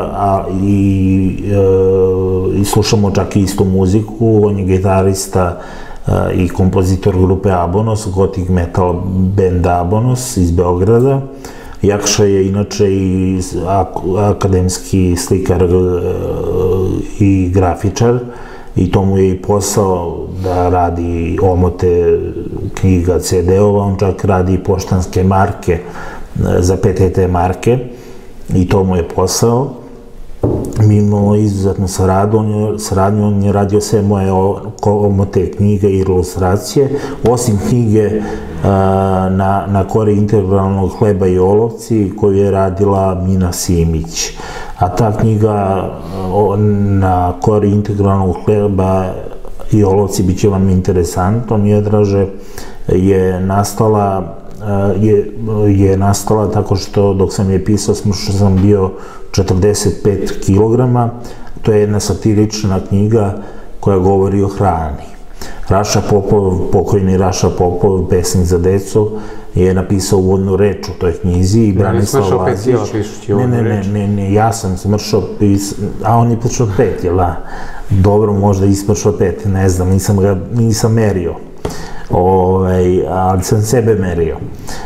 i slušamo čak i istu muziku. On je gitarista i kompozitor grupe Abonos, gothic metal benda Abonos iz Beograda. Jakša je inače i akademski slikar i grafičar i to mu je i posao da radi omote knjiga, ce de-ova, on čak radi i poštanske marke za pe te te marke i to mu je posao. Mi imamo izuzetnu saradnju, on je radio sve moje omote knjige i ilustracije, osim knjige na kori integralnog hleba i olovci koju je radila Mina Simić. A ta knjiga na kori integralnog hleba i olovci bit će vam interesantno, Miodraže, je nastala je nastala tako što dok sam je pisao smršao sam bio četrdeset pet kilograma. To je jedna satirična knjiga koja govori o hrani. Raša Popov, pokojni Raša Popov, pesnik za decu, je napisao uvodnu reč u toj knjizi i Branislav Lazić. Ne, ne, ne, ne, ne, ja sam smršao, a on je smršao pet, jel da? Dobro, možda i smršao pet, ne znam, nisam ga, nisam merio. Ali sam sebe merio.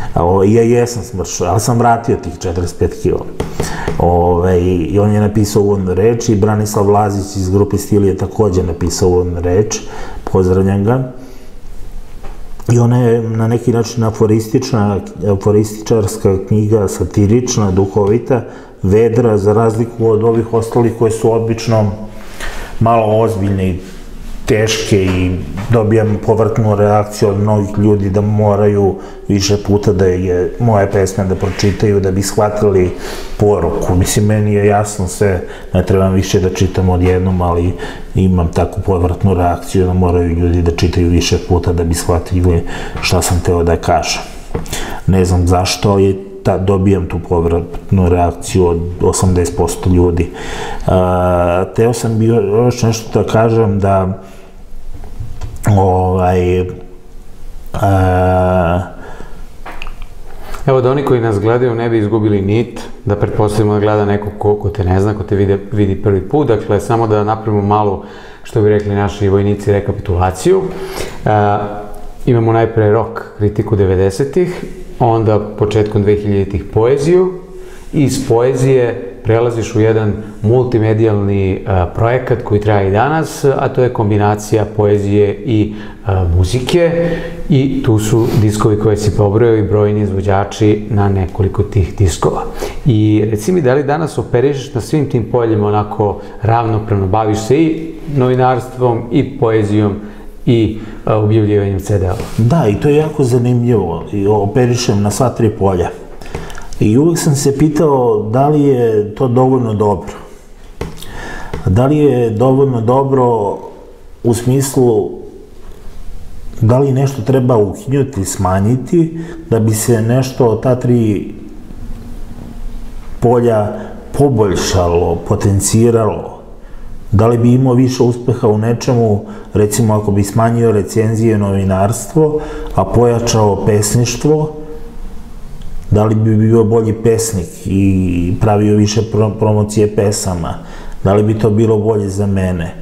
Ja jesam smršao, ali sam vratio tih četrdeset pet kila. I on je napisao uvodnu reč i Branislav Lazić iz grupe Stil je takođe napisao uvodnu reč, pozdravljam ga. I ona je na neki način aforistična, aforističarska knjiga, satirična, duhovita, vedra, za razliku od ovih ostalih koje su obično malo ozbiljne i teške i dobijam povratnu reakciju od mnogih ljudi da moraju više puta da je moje pesme da pročitaju da bi shvatili poruku. Mislim, meni je jasno sve, ne trebam više da čitam odjednom, ali imam takvu povratnu reakciju da moraju ljudi da čitaju više puta da bi shvatili šta sam teo da kažem. Ne znam zašto, ali dobijam tu povratnu reakciju od osamdeset posto ljudi. Teo sam bio još nešto da kažem da ovaj evo da oni koji nas gledaju ne bi izgubili nit, da pretpostavimo da gleda neko ko te ne zna, ko te vidi prvi put, dakle samo da napravimo malu, što bi rekli naši vojnici, rekapitulaciju. Imamo najpre rock kritiku devedesetih, onda početkom dvehiljaditih poeziju i iz poezije prelaziš u jedan multimedijalni projekat koji traje i danas, a to je kombinacija poezije i muzike i tu su diskovi koje si pobrojao i brojni izvođači na nekoliko tih diskova. I reci mi, da li danas operišeš na svim tim poljima onako ravnopravno, baviš se i novinarstvom i poezijom i objavljivanjem ce de-a? Da, i to je jako zanimljivo. Operišem na sva tri polja. I uvek sam se pitao da li je to dovoljno dobro. Da li je dovoljno dobro u smislu da li nešto treba ukinuti, smanjiti, da bi se nešto od ta tri polja poboljšalo, potenciralo. Da li bi imao više uspeha u nečemu, recimo ako bi smanjio recenzije novinarstvo, a pojačao pesništvo, da li bi bio bolji pesnik i pravio više promocije pesama, da li bi to bilo bolje za mene,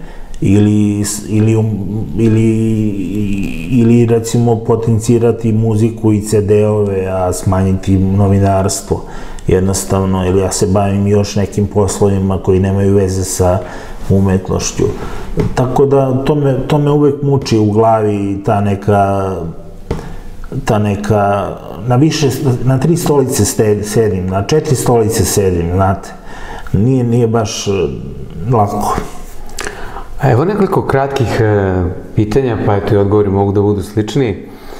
ili recimo potencirati muziku i ce de-ove, a smanjiti novinarstvo, jednostavno, ili ja se bavim još nekim poslovima koji nemaju veze sa umetnošću. Tako da to me uvek muči u glavi, ta neka ta neka, na više, na tri stolice sedim, na četiri stolice sedim, znate, nije baš lako. A evo nekoliko kratkih pitanja, pa eto i odgovori mogu da budu slični.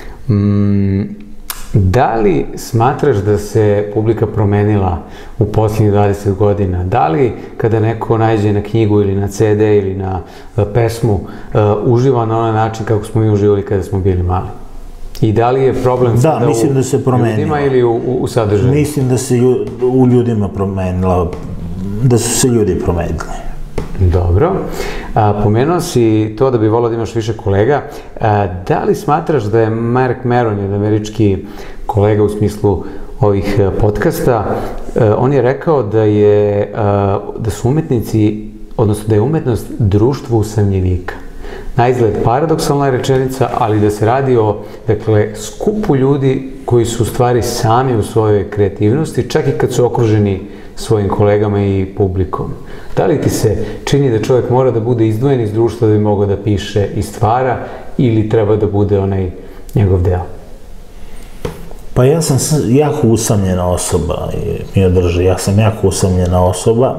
Da li smatraš da se publika promenila u posljednjih dvadeset godina? Da li kada neko najde na knjigu ili na ce de ili na pesmu uživa na onaj način kako smo mi uživali kada smo bili mali? I da li je problem sada u ljudima ili u sadržaju? Mislim da se u ljudima promenila, da su se ljudi promenili. Dobro. Pomenuo si to da bi volao da imaš više kolega. Da li smatraš da je Mark Maron, jedan američki kolega u smislu ovih podcasta, on je rekao da su umetnici, odnosno da je umetnost društvo usamljenika. Naizgled paradoksalna rečenica, ali da se radi o, dakle, skupu ljudi koji su u stvari sami u svojoj kreativnosti, čak i kad su okruženi svojim kolegama i publikom. Da li ti se čini da čovjek mora da bude izdvojen iz društva da bi mogao da piše i stvara, ili treba da bude onaj njegov deo? Pa ja sam jako usamljena osoba, ja sam jako usamljena osoba.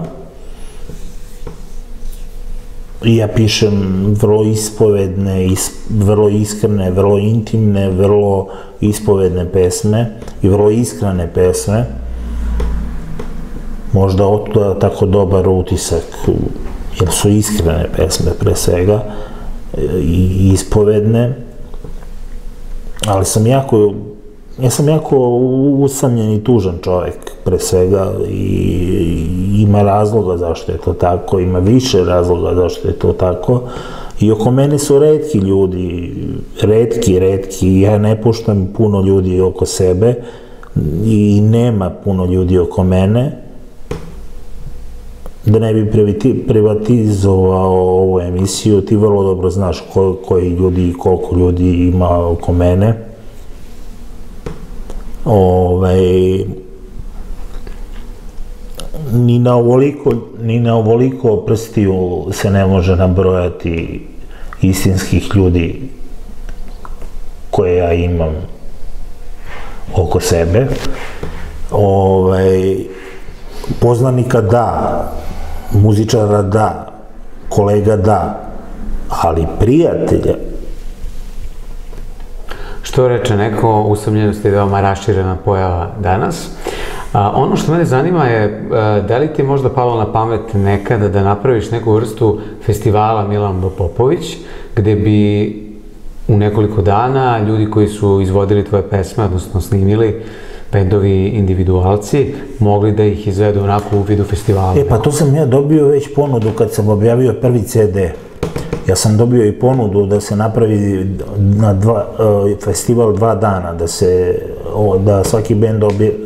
I ja pišem vrlo ispovedne, vrlo iskrene, vrlo intimne, vrlo ispovedne pesme i vrlo iskrene pesme. Možda otuda tako dobar utisak, jer su iskrene pesme pre svega i ispovedne, ali sam jako, ja sam jako usamljen i tužan čovek pre svega i ima razloga zašto je to tako, ima više razloga zašto je to tako i oko mene su retki ljudi, retki, retki, ja ne puštam puno ljudi oko sebe i nema puno ljudi oko mene, da ne bi privatizovao ovu emisiju, ti vrlo dobro znaš koji ljudi i koliko ljudi ima oko mene. ovaj, ni na ovoliko, ni na ovoliko prstiju se ne može nabrojati istinskih ljudi koje ja imam oko sebe. Ovaj, poznanika da, muzičara da, kolega da, ali prijatelja. Što reče neko, usamljenost je veoma raširena pojava danas. A, ono što mene zanima je, a, da li ti je možda palo na pamet nekada da napraviš neku vrstu festivala Milan Popović, gde bi u nekoliko dana ljudi koji su izvodili tvoje pesme, odnosno snimili, bendovi individualci, mogli da ih izvedu onako u vidu festivala? E, pa to sam ja dobio već ponudu kad sam objavio prvi ce de. Ja sam dobio i ponudu da se napravi na dva, festival dva dana, da se, da svaki bend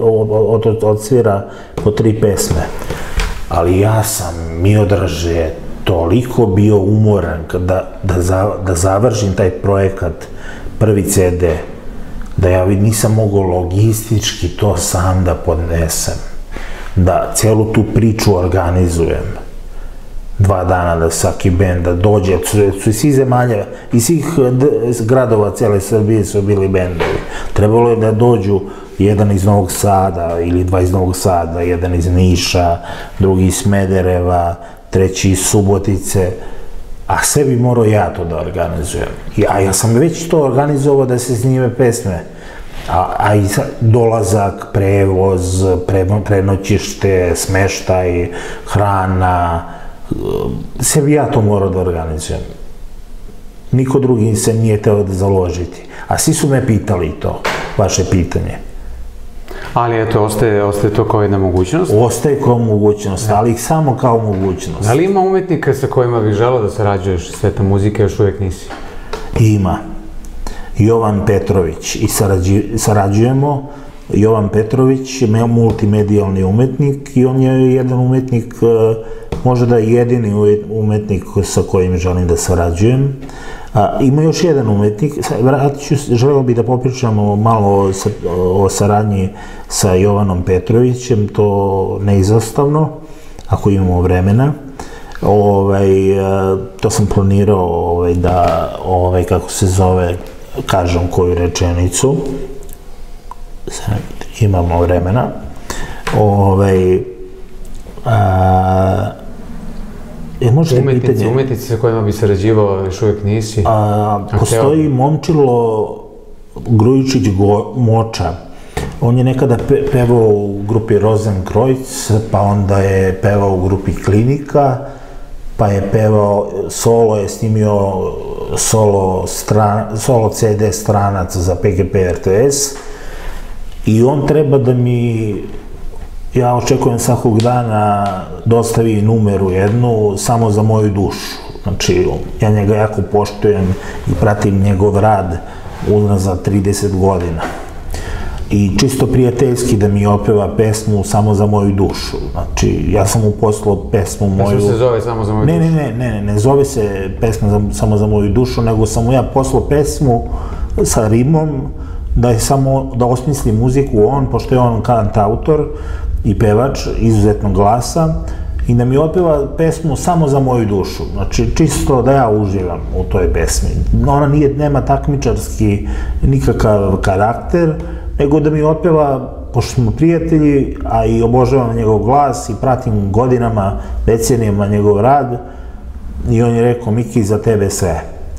odsvira po tri pesme. Ali ja sam, Miodraže, toliko bio umoran da, da, za, da završim taj projekat, prvi ce de, da ja nisam mogao logistički to sam da podnesem, da celu tu priču organizujem. Dva dana da svaki bend da dođe, su iz svih zemalja, iz svih gradova cele Srbije su bili bendovi. Trebalo je da dođu jedan iz Novog Sada ili dva iz Novog Sada, jedan iz Niša, drugi iz Smedereva, treći iz Subotice, a sve bi morao ja to da organizujem. A ja sam već to organizovao da se snime pesme, a, a i dolazak, prevoz, pre, prenoćište, smeštaj, hrana, sve bi ja to morao da organizujem. Niko drugi se nije teo da založiti. A svi su me pitali to, vaše pitanje. Ali eto, ostaje, ostaje to kao jedna mogućnost? Ostaje kao mogućnost, ali ih samo kao mogućnost. Da li ima umetnika sa kojima bih želeo da sarađuješ, sveta muzika, još uvijek nisi? Ima. Jovan Petrović. I sarađi, sarađujemo. Jovan Petrović je multimedijalni umetnik i on je jedan umetnik, možda da je jedini umetnik sa kojim želim da sarađujem. A, ima još jedan umetnik, vratit ću, želeo bih da popričamo malo sa, o saradnji sa Jovanom Petrovićem, to neizostavno, ako imamo vremena. Ovaj, to sam planirao ovaj, da, ovaj, kako se zove, kažem koju rečenicu. Sad imamo vremena. Ovaj, a, E, umetnici, umetnici sa kojima bi sarađivao, još uvijek nisi? A, postoji Momčilo Grujičić Moča. On je nekada pe, pevao u grupi Rosenkreuz, pa onda je pevao u grupi Klinika, pa je pevao, solo je snimio solo, stran, solo ce de stranac za pe ge pe er te es i on treba da mi, ja očekujem svakog dana, dostavi numeru jednu samo za moju dušu. Znači, ja njega jako poštujem i pratim njegov rad unazad trideset godina. I čisto prijateljski da mi opeva pesmu samo za moju dušu. Znači, ja sam mu poslao pesmu moju... Pesma se zove samo za moju dušu? Ne, ne, ne, ne, ne zove se pesma za, samo za moju dušu, nego sam mu ja poslao pesmu sa rimom, da je samo, da osmisli muziku on, pošto je on kantautor i pevač izuzetnog glasa, i da mi otpeva pesmu samo za moju dušu. Znači, čisto da ja uživam u toj pesmi. Ona nije, nema takmičarski nikakav karakter, nego da mi otpeva, pošto smo prijatelji, a i obožavam njegov glas i pratim godinama, decenijama njegov rad, i on je rekao, Miki, za tebe sve.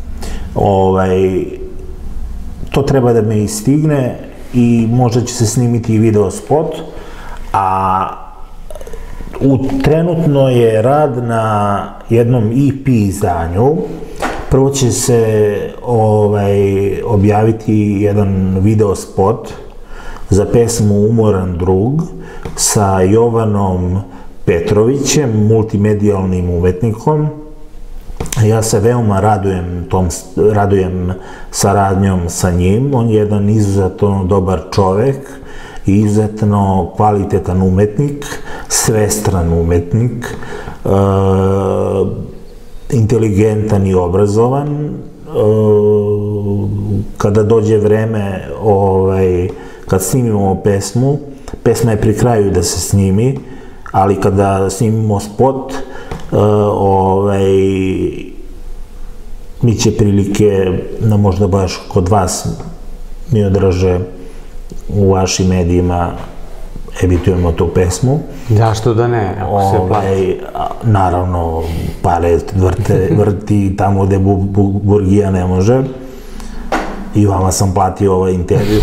Ovaj, to treba da me stigne i možda će se snimiti i video spot, a u, trenutno je rad na jednom e pe izdanju. Prvo će se ovaj, objaviti jedan video spot za pesmu Umoran drug sa Jovanom Petrovićem, multimedijalnim umetnikom. Ja se veoma radujem, tom, radujem saradnjom sa njim. On je jedan izuzetno dobar čovek, izuzetno kvalitetan umetnik, svestran umetnik, e, inteligentan i obrazovan. E, kada dođe vreme, ovaj, kad snimimo pesmu, pesma je pri kraju da se snimi, ali kada snimimo spot, uh, ovaj, bit će prilike da možda baš kod vas mi odraže u vašim medijima emitujemo tu pesmu. Zašto da ne, ako se plati? Naravno, pare vrte, vrti tamo gde bu, bu, Burgija ne može. I vama sam platio ovaj intervju.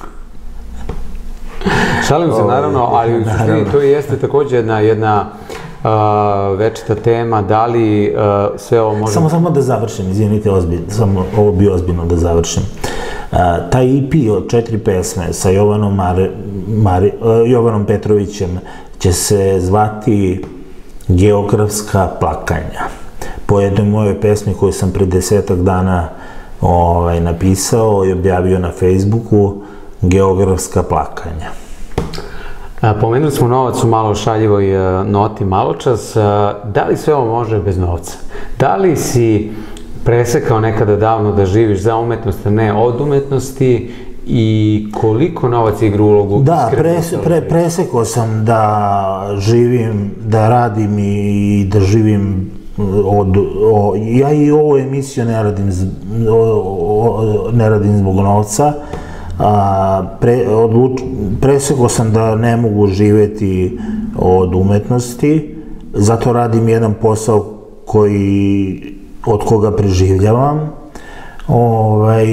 Šalim se, naravno, ali u suštini to jeste takođe jedna, jedna uh, večita tema, da li uh, sve ovo može... Samo, samo da završim, izvinite, ozbiljno, samo ovo bi ozbiljno da završim. Uh, taj E P od četiri pesme sa Jovanom, Mare, Mare, uh, Jovanom Petrovićem će se zvati Geografska plakanja. Po jednoj mojoj pesmi koju sam pre desetak dana ovaj, napisao i objavio na Facebooku, Geografska plakanja. A, pomenuli smo novac u malo šaljivoj a, noti maločas. A, da li sve ovo može bez novca? Da li si presekao nekada davno da živiš za umetnost, a ne od umetnosti, i koliko novac igra ulogu? Da, pres, pre, presekao sam da živim, da radim i da živim od... O, ja i ovu emisiju ne radim, o, o, ne radim zbog novca. A, pre, odluč, presekao sam da ne mogu živeti od umetnosti, zato radim jedan posao koji, od koga preživljavam, ovaj,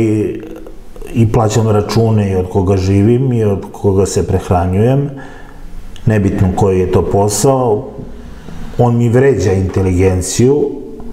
i plaćam račune i od koga živim i od koga se prehranjujem, nebitno koji je to posao. On mi vređa inteligenciju,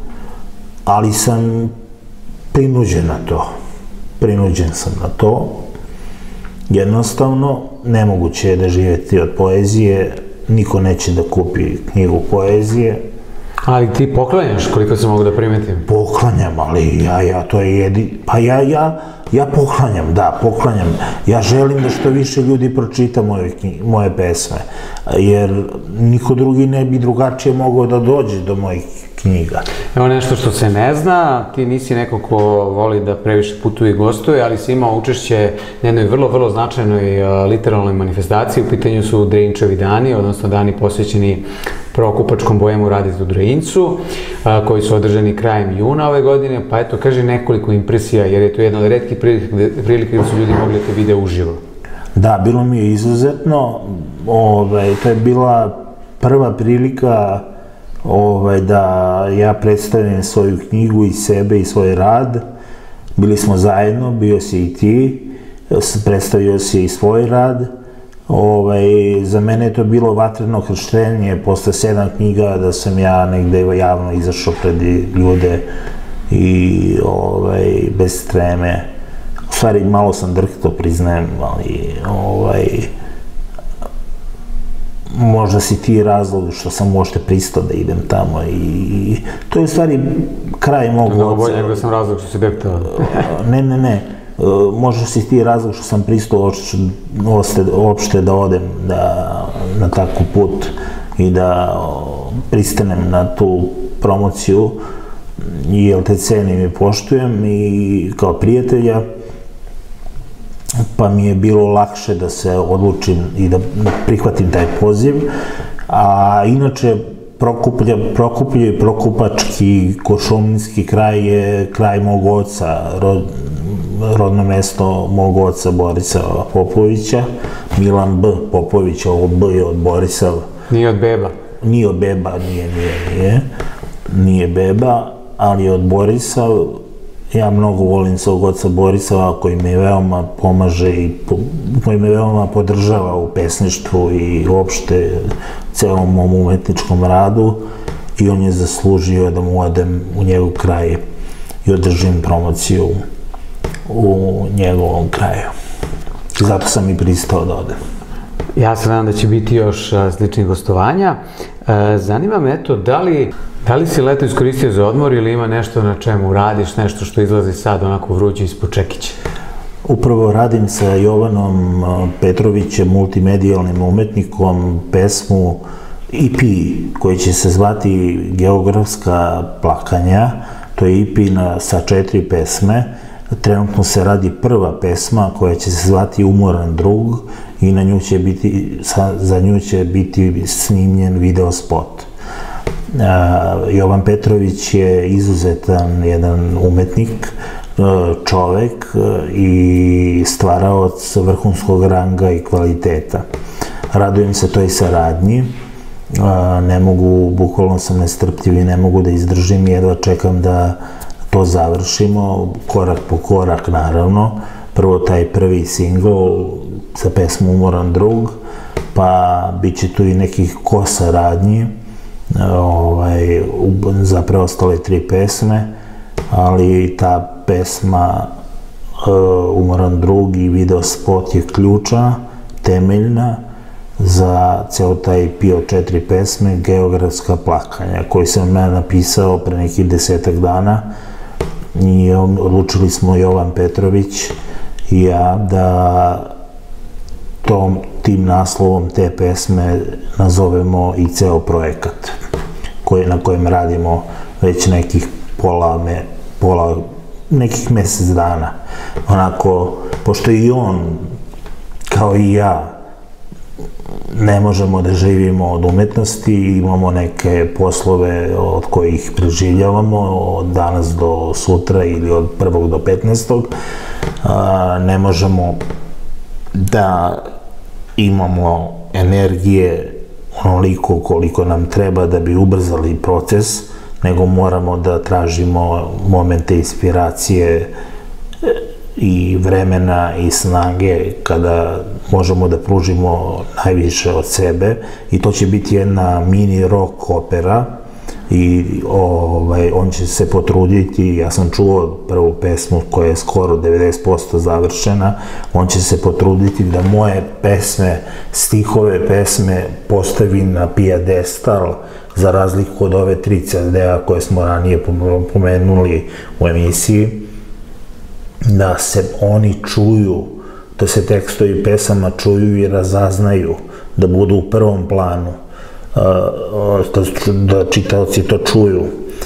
ali sam prinuđen na to. Prinuđen sam na to. Jednostavno, nemoguće je da živeti od poezije, niko neće da kupi knjigu poezije. Ali ti poklanjaš, koliko se mogu da primetim? Poklanjam, ali ja, ja, to je jedi... Pa ja, ja, ja poklanjam, da, poklanjam. Ja želim da što više ljudi pročita moje, moje pesme, jer niko drugi ne bi drugačije mogao da dođe do mojih knjiga. Evo nešto što se ne zna, ti nisi neko ko voli da previše putuje i gostuje, ali si imao učešće na jednoj vrlo, vrlo značajnoj uh, literalnoj manifestaciji. U pitanju su Dreinčevi dani, odnosno dani posvećeni prokupačkom bojemu Raditu Dreincu, uh, koji su održani krajem juna ove godine, pa eto, kaži nekoliko impresija, jer je to jedna od retkih prilika gde su ljudi mogli da te vide uživo. Da, bilo mi je izuzetno, ovaj, to je bila prva prilika Ovaj, da ja predstavim svoju knjigu i sebe i svoj rad. Bili smo zajedno, bio si i ti, predstavio si i svoj rad. Ovaj, za mene je to bilo vatreno krštenje posle sedam knjiga, da sam ja negde javno izašao pred ljude i ovaj, bez treme. U stvari, malo sam drhto, priznajem, ali ovaj, možda si ti razlog što sam uopšte pristao da idem tamo i to je u stvari kraj mog oca. Mnogo bolje nego sam razlog što si drhtao. Ne, ne, ne. Možda si ti razlog što sam pristao uopšte da odem na takav put i da pristanem na tu promociju, jer te cenim i poštujem i kao prijatelja, pa mi je bilo lakše da se odlučim i da prihvatim taj poziv. A inače, Prokuplje, Prokuplje i Prokupački Košumlinski kraj je kraj mog oca, rod, rodno mesto mog oca Borisa Popovića, Milan B. Popović, ovo B je od Borisa. Nije od beba? Nije od beba, nije, nije, nije, nije beba, ali je od Borisa. Ja mnogo volim svog oca Borisa, koji me veoma pomaže i koji me veoma podržava u pesništvu i uopšte celom mom umetničkom radu, i on je zaslužio da mu odem u njegov kraj i održim promociju u njegovom kraju. Zato sam i pristao da odem. Ja se nadam da će biti još sličnih gostovanja. Zanima me, eto, da li, da li si leto iskoristio za odmor ili ima nešto na čemu radiš, nešto što izlazi sad onako vruće ispod čekića? Upravo radim sa Jovanom Petrovićem, multimedijalnim umetnikom, pesmu E P koji će se zvati Geografska plakanja. To je E P na, sa četiri pesme, trenutno se radi prva pesma koja će se zvati Umoran drug i na nju će biti, za nju će biti snimljen video spot. Jovan Petrović je izuzetan jedan umetnik, čovek i stvaraoc vrhunskog ranga i kvaliteta. Radujem se toj saradnji, ne mogu, bukvalno sam nestrpljiv i ne mogu da izdržim, jedva čekam da to završimo, korak po korak naravno. Prvo taj prvi singl za pesmu Umoran drug, pa bit će tu i nekih kosa radnji za preostale tri pesme, ali ta pesma Umoran drug i video spot je ključna, temeljna za ceo taj E P od četiri pesme, Geografska plakanja, koji sam ja napisao pre nekih desetak dana i odlučili smo Jovan Petrović i ja da tom, tim naslovom te pesme nazovemo i ceo projekat koji, na kojem radimo već nekih pola, me, pola nekih mesec dana. Onako, pošto i on, kao i ja, ne možemo da živimo od umetnosti, imamo neke poslove od kojih preživljavamo od danas do sutra ili od prvog do petnaestog. Ne možemo da imamo energije onoliko koliko nam treba da bi ubrzali proces, nego moramo da tražimo momente inspiracije i vremena i snage kada možemo da pružimo najviše od sebe, i to će biti jedna mini rock opera i ovaj, on će se potruditi, ja sam čuo prvu pesmu koja je skoro devedeset posto završena, on će se potruditi da moje pesme, stihove pesme postavi na pijedestal, za razliku od ove tri C D-a koje smo ranije pomenuli u emisiji, da se oni čuju, da se tekstovi pesama čuju i razaznaju, da budu u prvom planu, da čitaoci to čuju.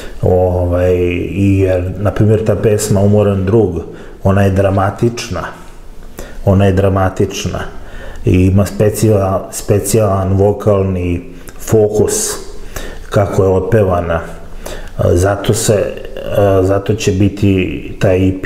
Jer, na primjer, ta pesma Umoran drug, ona je dramatična, ona je dramatična i ima specijalan vokalni fokus kako je otpevana. Zato se, zato će biti taj E P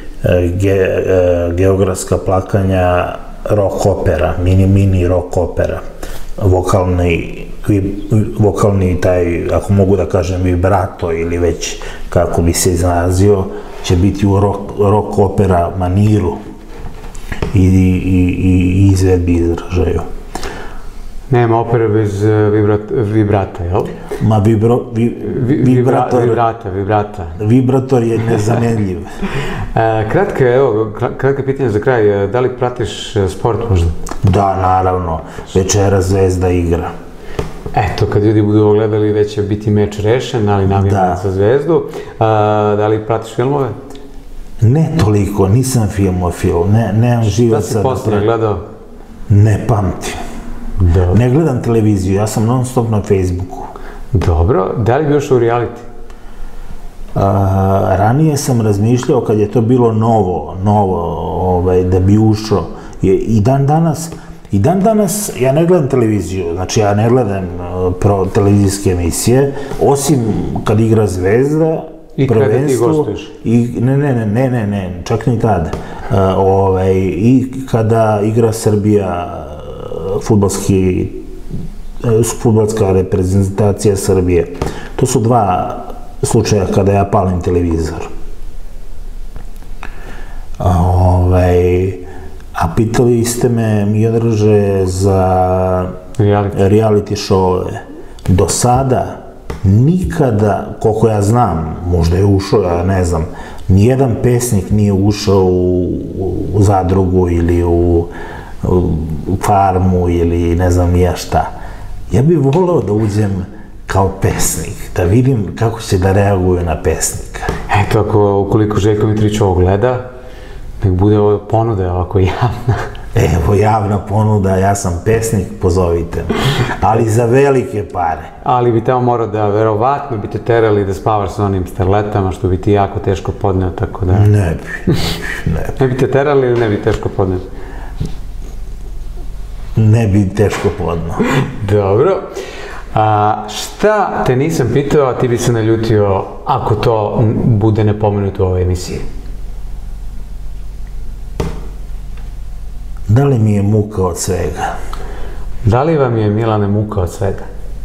Geografska plakanja rock opera, mini mini rock opera, vokalni, vokalni taj, ako mogu da kažem, vibrato ili već kako bi se izrazio, će biti u rock, rock opera maniru i, i, i izvedbi izražaju. Nema opere bez vibrat, vibrata, jel? Ma vibro, vi, vibrator, vibrata, vibrata. Vibrator je nezamenljiv. e, kratka, evo, kratka pitanja za kraj, da li pratiš sport možda? Da, naravno, večera Zvezda igra. Eto, kad ljudi budu gledali, već će biti meč rešen, ali navijam za Zvezdu. A, da li pratiš filmove? Ne toliko, nisam filmofil, ne, nemam život sad. Da si posljedno gledao? Ne pamtim. Dobro. Ne gledam televiziju, ja sam non stop na Facebooku. Dobro, da li bi još u reality? A, ranije sam razmišljao kad je to bilo novo, novo, ovaj, da bi ušao. I dan danas, i dan danas ja ne gledam televiziju, znači ja ne gledam uh, pro televizijske emisije, osim kad igra Zvezda, i kada ti gostuješ. I ne, ne, ne, ne, ne, ne, čak ni tada. Uh, ovaj, i kada igra Srbija, fudbalski, fudbalska reprezentacija Srbije. To su dva slučaja kada ja palim televizor. Ovaj, a pitali ste me, Miodraže, za reality, reality show-ove. Do sada nikada, koliko ja znam, možda je ušao, ja ne znam, nijedan pesnik nije ušao u, u zadrugu ili u u farmu ili ne znam ja šta. Ja bih voleo da uđem kao pesnik, da vidim kako će da reaguju na pesnika. Eto, ako, ukoliko Željko Mitrović ovo gleda, nek bude ovo ponude ovako javna. Evo, javna ponuda, ja sam pesnik, pozovite me. Ali za velike pare. Ali bi tamo morao da, verovatno bi te terali da spavaš sa onim starletama, što bi ti jako teško podneo, tako da... Ne bi, ne bi. Ne bi te terali ili ne bi teško podneo? Ne bi teško podneo. Dobro. A, šta te nisam pitao, a ti bi se naljutio ako to bude nepomenuto u ovoj emisiji? Da li mi je muka od svega? Da li vam je, Milane, muka od svega?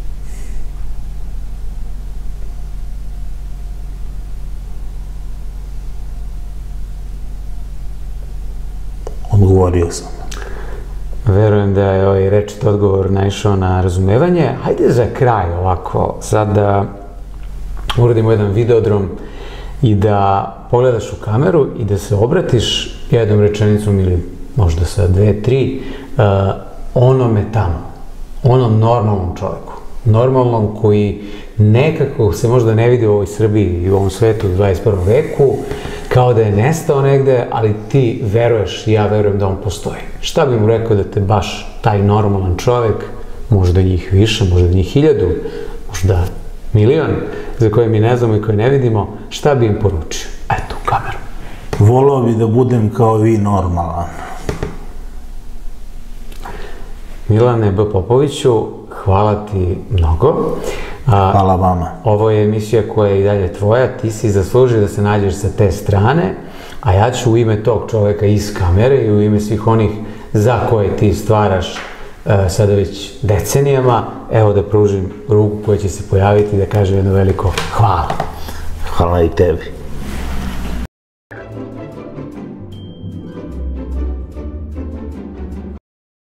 Odgovorio sam. Verujem da je ovaj rečit odgovor naišao na razumevanje. Hajde za kraj ovako, sad da uradimo jedan videodrom i da pogledaš u kameru i da se obratiš jednom rečenicom ili možda sa dve, tri, uh, onome tamo, onom normalnom čoveku, normalnom koji nekako se možda ne vidi u ovoj Srbiji i u ovom svetu u dvadeset prvom veku, kao da je nestao negde, ali ti veruješ i ja verujem da on postoji. Šta bi mu rekao da te baš taj normalan čovek, možda njih više, možda njih hiljadu, možda milion, za koje mi ne znamo i koje ne vidimo, šta bi im poručio? Eto, u kameru. Volao bi da budem kao vi normalan. Milane B. Popoviću, hvala ti mnogo. A, Hvala vama. Ovo je emisija koja je i dalje tvoja, ti si zaslužio da se nađeš sa te strane, a ja ću u ime tog čoveka iz kamere i u ime svih onih za koje ti stvaraš uh, sada već decenijama, evo da pružim ruku koja će se pojaviti i da kaže jedno veliko hvala. Hvala i tebi.